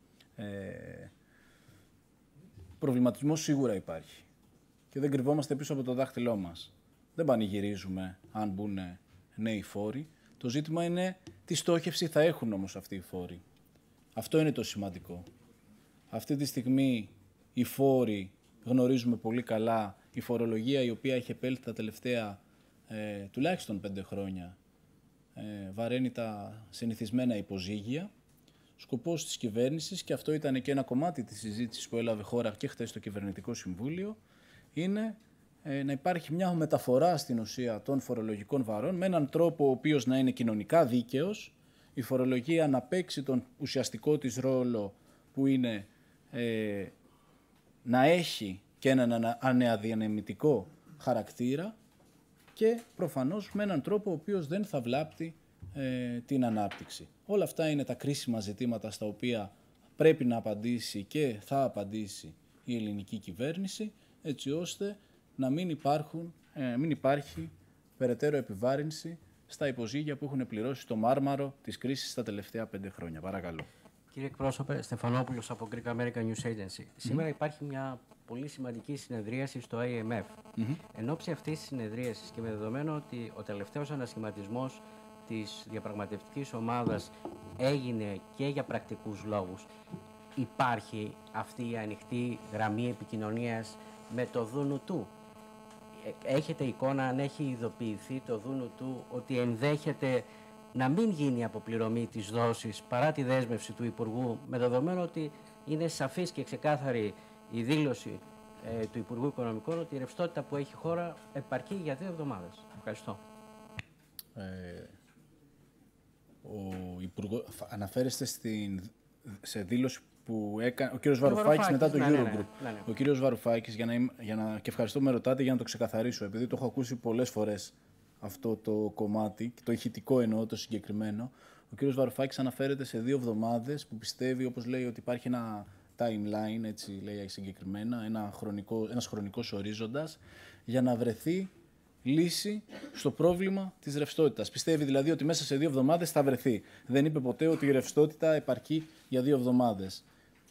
Ε, προβληματισμός σίγουρα υπάρχει. Και δεν κρυβόμαστε πίσω από το δάχτυλό μας. Δεν πανηγυρίζουμε αν μπουν νέοι φόροι. Το ζήτημα είναι τι στόχευση θα έχουν όμως αυτοί οι φόροι. Αυτό είναι το σημαντικό. Αυτή τη στιγμή οι φόροι, γνωρίζουμε πολύ καλά, η φορολογία η οποία έχει επέλθει τα τελευταία ε, τουλάχιστον πέντε χρόνια, ε, βαραίνει τα συνηθισμένα υποζύγια. Σκοπός της κυβέρνησης, και αυτό ήταν και ένα κομμάτι της συζήτησης που έλαβε χώρα και χθες στο Κυβερνητικό Συμβούλιο, είναι ε, να υπάρχει μια μεταφορά στην ουσία των φορολογικών βαρών με έναν τρόπο ο οποίος να είναι κοινωνικά δίκαιος, η φορολογία να παίξει τον ουσιαστικό της ρόλο που είναι ε, να έχει και έναν ανεαδιανεμητικό χαρακτήρα και προφανώς με έναν τρόπο ο οποίος δεν θα βλάπτει ε, την ανάπτυξη. Όλα αυτά είναι τα κρίσιμα ζητήματα στα οποία πρέπει να απαντήσει και θα απαντήσει η ελληνική κυβέρνηση, έτσι ώστε να μην, υπάρχουν, ε, μην υπάρχει περαιτέρω επιβάρυνση στα υποζύγια που έχουν πληρώσει το μάρμαρο της κρίσης τα τελευταία πέντε χρόνια. Παρακαλώ. Κύριε εκπρόσωπε, Στεφανόπουλος από Greek American News Agency. Mm-hmm. Σήμερα υπάρχει μια πολύ σημαντική συνεδρίαση στο άι εμ εφ. Mm-hmm. Εν ώψη αυτής της συνεδρίασης και με δεδομένο ότι ο τελευταίος ανασχηματισμός της διαπραγματευτικής ομάδας έγινε και για πρακτικούς λόγους, υπάρχει αυτή η ανοιχτή γραμμή επικοινωνίας με το δούνου του? Έχετε εικόνα αν έχει ειδοποιηθεί το δούνου του ότι ενδέχεται να μην γίνει αποπληρωμή της δόσης παρά τη δέσμευση του Υπουργού, με δεδομένο ότι είναι σαφής και ξεκάθαρη η δήλωση ε, του Υπουργού Οικονομικών ότι η ρευστότητα που έχει η χώρα επαρκεί για δύο εβδομάδες? Ευχαριστώ. Ε, ο Υπουργός, αναφέρεστε στην, σε δήλωση που έκανε ο κύριος Βαρουφάκης μετά το ναι, Eurogroup. Ναι, ναι, ναι, ναι. Ο κύριος Βαρουφάκης, για να, για να, και ευχαριστώ με ρωτάτε για να το ξεκαθαρίσω, επειδή το έχω ακούσει πολλές φορές αυτό το κομμάτι, το ηχητικό εννοώ το συγκεκριμένο. Ο κύριος Βαρουφάκης αναφέρεται σε δύο εβδομάδες που πιστεύει, όπως λέει, ότι υπάρχει ένα timeline, έτσι λέει συγκεκριμένα, ένα χρονικό, ένας χρονικός ορίζοντας, για να βρεθεί λύση στο πρόβλημα της ρευστότητας. Πιστεύει δηλαδή ότι μέσα σε δύο εβδομάδες θα βρεθεί. Δεν είπε ποτέ ότι η ρευστότητα επαρκεί για δύο εβδομάδες.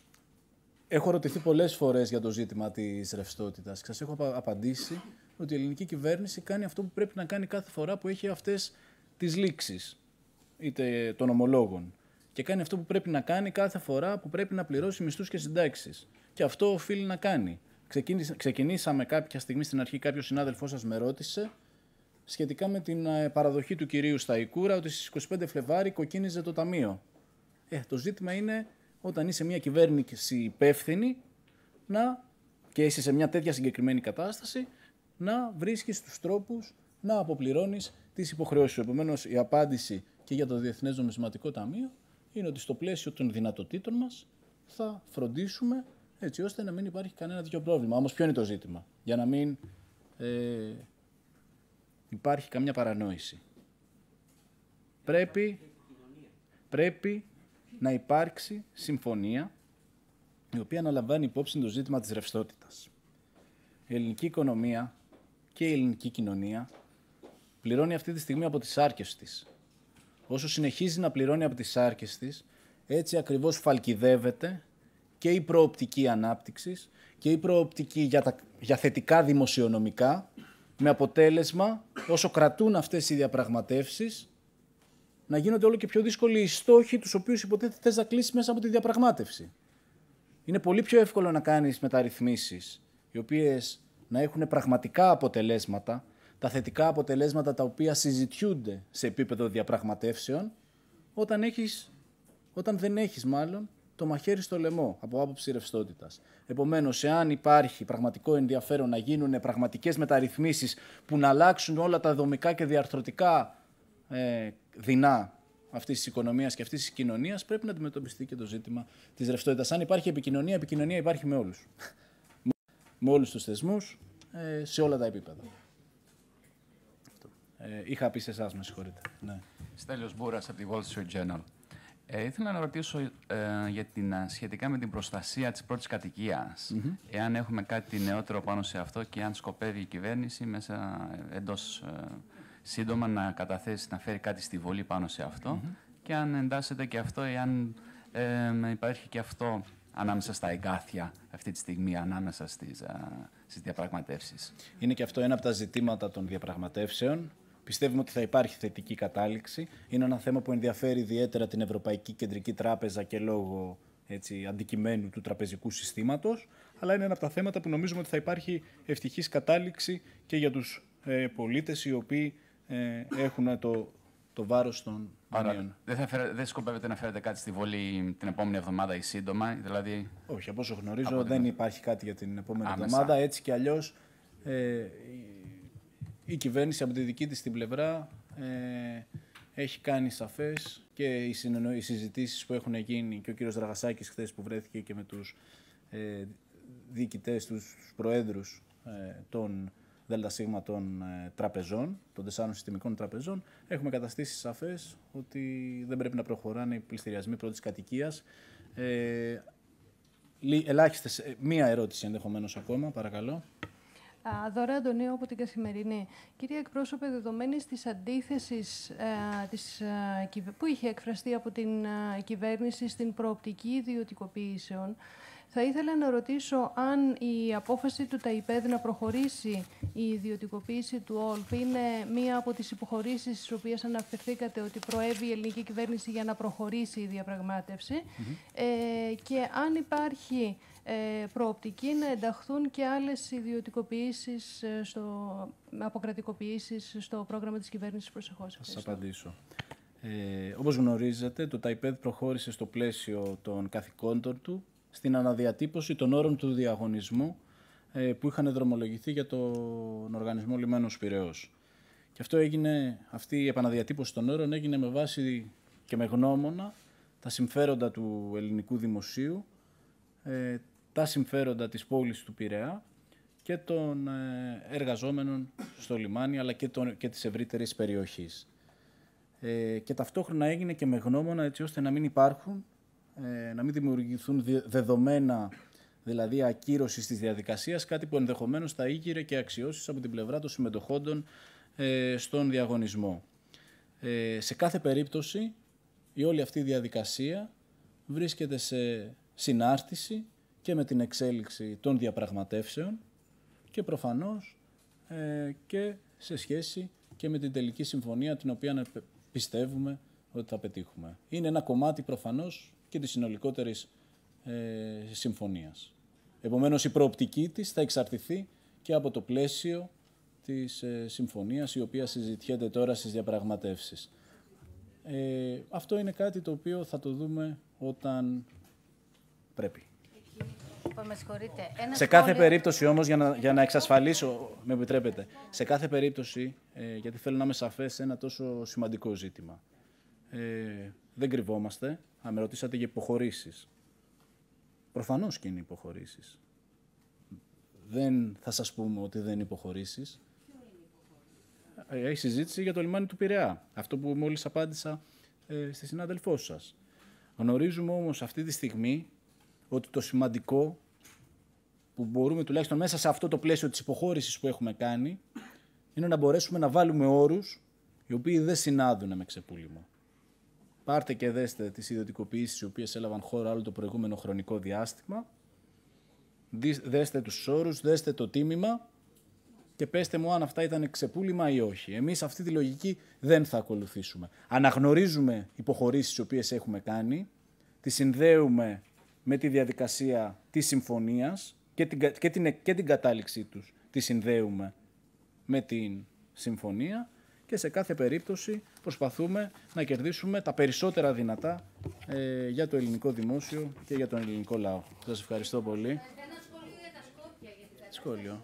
Έχω ρωτηθεί πολλές φορές για το ζήτημα της ρευστότητας. Σας έχω απαντήσει ότι η ελληνική κυβέρνηση κάνει αυτό που πρέπει να κάνει κάθε φορά που έχει αυτές τις λήξεις, είτε των ομολόγων. Και κάνει αυτό που πρέπει να κάνει κάθε φορά που πρέπει να πληρώσει μισθούς και συντάξεις. Και αυτό οφείλει να κάνει. Ξεκινήσαμε κάποια στιγμή στην αρχή, κάποιος συνάδελφός σας με ρώτησε σχετικά με την παραδοχή του κυρίου Σταϊκούρα ότι στις είκοσι πέντε Φλεβάρι κοκκίνιζε το ταμείο. Ε, το ζήτημα είναι όταν είσαι μια κυβέρνηση υπεύθυνη να, και είσαι σε μια τέτοια συγκεκριμένη κατάσταση, να βρίσκεις τους τρόπους να αποπληρώνεις τις υποχρεώσεις σου. Επομένως, η απάντηση και για το Διεθνές Νομισματικό Ταμείο είναι ότι στο πλαίσιο των δυνατοτήτων μας θα φροντίσουμε έτσι ώστε να μην υπάρχει κανένα τέτοιο πρόβλημα. Όμως ποιο είναι το ζήτημα? Για να μην ε, υπάρχει καμιά παρανόηση. Πρέπει, πρέπει να υπάρξει συμφωνία η οποία αναλαμβάνει υπόψη το ζήτημα της ρευστότητας. Η ελληνική οικονομία και η ελληνική κοινωνία πληρώνει αυτή τη στιγμή από τις άρκες της. Όσο συνεχίζει να πληρώνει από τις άρκες της, έτσι ακριβώς φαλκιδεύεται και η προοπτική ανάπτυξης και η προοπτική για, τα, για θετικά δημοσιονομικά, με αποτέλεσμα, όσο κρατούν αυτές οι διαπραγματεύσεις, να γίνονται όλο και πιο δύσκολοι οι στόχοι τους οποίους υποτίθεται θες να κλείσεις μέσα από τη διαπραγμάτευση. Είναι πολύ πιο εύκολο να κάνεις μεταρρυθμίσεις, οι οποίες να έχουν πραγματικά αποτελέσματα, τα θετικά αποτελέσματα τα οποία συζητιούνται σε επίπεδο διαπραγματεύσεων, όταν, έχεις, όταν δεν έχεις μάλλον το μαχαίρι στο λαιμό από άποψη ρευστότητας. Επομένως, εάν υπάρχει πραγματικό ενδιαφέρον να γίνουν πραγματικές μεταρρυθμίσεις που να αλλάξουν όλα τα δομικά και διαρθρωτικά ε, δεινά αυτής της οικονομίας και αυτής της κοινωνίας, πρέπει να αντιμετωπιστεί και το ζήτημα της ρευστότητας. Αν υπάρχει επικοινωνία, επικοινωνία υπάρχει με όλους. με όλους τους θεσμούς, ε, σε όλα τα επίπεδα. Ε, είχα πει σε εσάς, με συγχωρείτε. Ναι. Στέλιος Μπούρας από τη Wall Street Journal. Ε, ήθελα να ρωτήσω ε, για την, σχετικά με την προστασία της πρώτης κατοικίας. Mm-hmm. Εάν έχουμε κάτι νεότερο πάνω σε αυτό και αν σκοπεύει η κυβέρνηση μέσα εντός ε, σύντομα να καταθέσει, να φέρει κάτι στη Βουλή πάνω σε αυτό mm-hmm. και αν εντάσσεται και αυτό, εάν ε, υπάρχει και αυτό ανάμεσα στα εγκάθια αυτή τη στιγμή, ανάμεσα στις, α, στις διαπραγματεύσεις. Είναι και αυτό ένα από τα ζητήματα των διαπραγματεύσεων. Πιστεύουμε ότι θα υπάρχει θετική κατάληξη. Είναι ένα θέμα που ενδιαφέρει ιδιαίτερα την Ευρωπαϊκή Κεντρική Τράπεζα και λόγω έτσι, αντικειμένου του τραπεζικού συστήματος, αλλά είναι ένα από τα θέματα που νομίζουμε ότι θα υπάρχει ευτυχής κατάληξη και για τους ε, πολίτες οι οποίοι ε, έχουν το, το βάρος των δανείων. Δεν, θα φέρε, δεν σκοπεύετε να φέρετε κάτι στη Βολή την επόμενη εβδομάδα ή σύντομα, δηλαδή... Όχι, από όσο γνωρίζω από δεν την... υπάρχει κάτι για την επόμενη Άμεσα. εβδομάδα, έτσι κι αλλιώς ε, η κυβέρνηση από τη δική της την πλευρά ε, έχει κάνει σαφές και οι, συνεννο... οι συζητήσεις που έχουν γίνει και ο κύριος Δραγασάκης χθες που βρέθηκε και με τους ε, διοικητές, τους, τους προέδρους ε, των ΔΣ των ε, τραπεζών, των τεσσάρων συστημικών τραπεζών, έχουμε καταστήσει σαφές ότι δεν πρέπει να προχωράνε οι πληστηριασμοί πρώτης κατοικίας. Ε, ελάχιστες, μία ερώτηση ενδεχομένως ακόμα, παρακαλώ. Δώρα Αντωνίου από την Καθημερινή. Κύριε εκπρόσωπε, δεδομένης της αντίθεσης ε, της, ε, που είχε εκφραστεί από την ε, κυβέρνηση στην προοπτική ιδιωτικοποιήσεων, θα ήθελα να ρωτήσω αν η απόφαση του ΤΑΙΠΕΔ να προχωρήσει η ιδιωτικοποίηση του ΟΛΠ είναι μία από τις υποχωρήσεις στις οποίες αναφερθήκατε ότι προέβη η ελληνική κυβέρνηση για να προχωρήσει η διαπραγμάτευση mm-hmm. ε, και αν υπάρχει ε, προοπτική να ενταχθούν και άλλες ιδιωτικοποιήσεις, ε, στο, αποκρατικοποιήσεις στο πρόγραμμα της κυβέρνησης προσεχώς. Θα σας απαντήσω. Ε, όπως γνωρίζετε, το ΤΑΙΠΕΔ προχώρησε στο πλαίσιο των καθηκόντων του στην αναδιατύπωση των όρων του διαγωνισμού ε, που είχαν δρομολογηθεί για τον Οργανισμό Λιμένος Πειραιώς. Και αυτό έγινε, αυτή η επαναδιατύπωση των όρων έγινε με βάση και με γνώμονα τα συμφέροντα του ελληνικού δημοσίου, ε, τα συμφέροντα της πόλης του Πειραιά και των ε, εργαζόμενων στο λιμάνι, αλλά και, τον, και της ευρύτερης περιοχής. Ε, και ταυτόχρονα έγινε και με γνώμονα έτσι ώστε να μην υπάρχουν να μην δημιουργηθούν δεδομένα, δηλαδή ακύρωση της διαδικασίας, κάτι που ενδεχομένως θα ήγηρε και αξιώσεις από την πλευρά των συμμετοχόντων ε, στον διαγωνισμό. Ε, σε κάθε περίπτωση, η όλη αυτή η διαδικασία βρίσκεται σε συνάρτηση και με την εξέλιξη των διαπραγματεύσεων και προφανώς ε, και σε σχέση και με την τελική συμφωνία την οποία πιστεύουμε ότι θα πετύχουμε. Είναι ένα κομμάτι προφανώς και της συνολικότερης ε, συμφωνίας. Επομένως, η προοπτική της θα εξαρτηθεί και από το πλαίσιο της ε, συμφωνίας, η οποία συζητιέται τώρα στις διαπραγματεύσεις. Ε, αυτό είναι κάτι το οποίο θα το δούμε όταν πρέπει. Με συγχωρείτε. Ένα σε κάθε σχόλιο... περίπτωση όμως, για να, για να εξασφαλίσω, με επιτρέπετε, σε κάθε περίπτωση, ε, γιατί θέλω να είμαι σαφές σε ένα τόσο σημαντικό ζήτημα, ε, δεν κρυβόμαστε. Αν με ρωτήσατε για υποχωρήσεις. Προφανώς και είναι υποχωρήσεις. Δεν θα σας πούμε ότι δεν είναι υποχωρήσεις. Έχει συζήτηση για το λιμάνι του Πειραιά. Αυτό που μόλις απάντησα ε, στη συνάδελφό σας. Γνωρίζουμε όμως αυτή τη στιγμή ότι το σημαντικό που μπορούμε τουλάχιστον μέσα σε αυτό το πλαίσιο της υποχώρησης που έχουμε κάνει είναι να μπορέσουμε να βάλουμε όρους οι οποίοι δεν συνάδουν με ξεπούλημα. Πάρτε και δέστε τις ιδιωτικοποιήσεις οι οποίες έλαβαν χώρα όλο το προηγούμενο χρονικό διάστημα. Δέστε τους όρους, δέστε το τίμημα και πέστε μου αν αυτά ήταν ξεπούλημα ή όχι. Εμείς αυτή τη λογική δεν θα ακολουθήσουμε. Αναγνωρίζουμε υποχωρήσεις οι οποίες έχουμε κάνει, τις συνδέουμε με τη διαδικασία της συμφωνίας και την, και την, και την κατάληξή τους τη συνδέουμε με την συμφωνία. Και σε κάθε περίπτωση προσπαθούμε να κερδίσουμε τα περισσότερα δυνατά ε, για το ελληνικό δημόσιο και για τον ελληνικό λαό. Σας ευχαριστώ πολύ. Ένα σχόλιο για τα Σκόπια. Γιατί σχόλιο.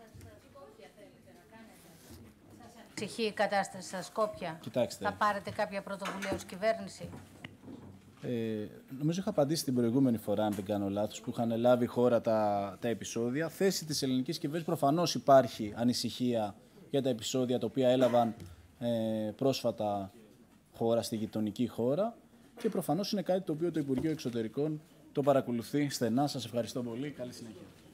Ψυχή η κατάσταση στα Σκόπια. Κοιτάξτε. Θα πάρετε κάποια πρωτοβουλία ως κυβέρνηση. Ε, νομίζω είχα απαντήσει την προηγούμενη φορά, αν δεν κάνω λάθος, που είχαν λάβει χώρα τα, τα επεισόδια. Θέση της ελληνικής κυβέρνησης, προφανώς υπάρχει ανησυχία για τα επεισόδια τα οποία έλαβαν Ε, πρόσφατα χώρα, στη γειτονική χώρα και προφανώς είναι κάτι το οποίο το Υπουργείο Εξωτερικών το παρακολουθεί στενά. Σας ευχαριστώ πολύ. Καλή συνέχεια.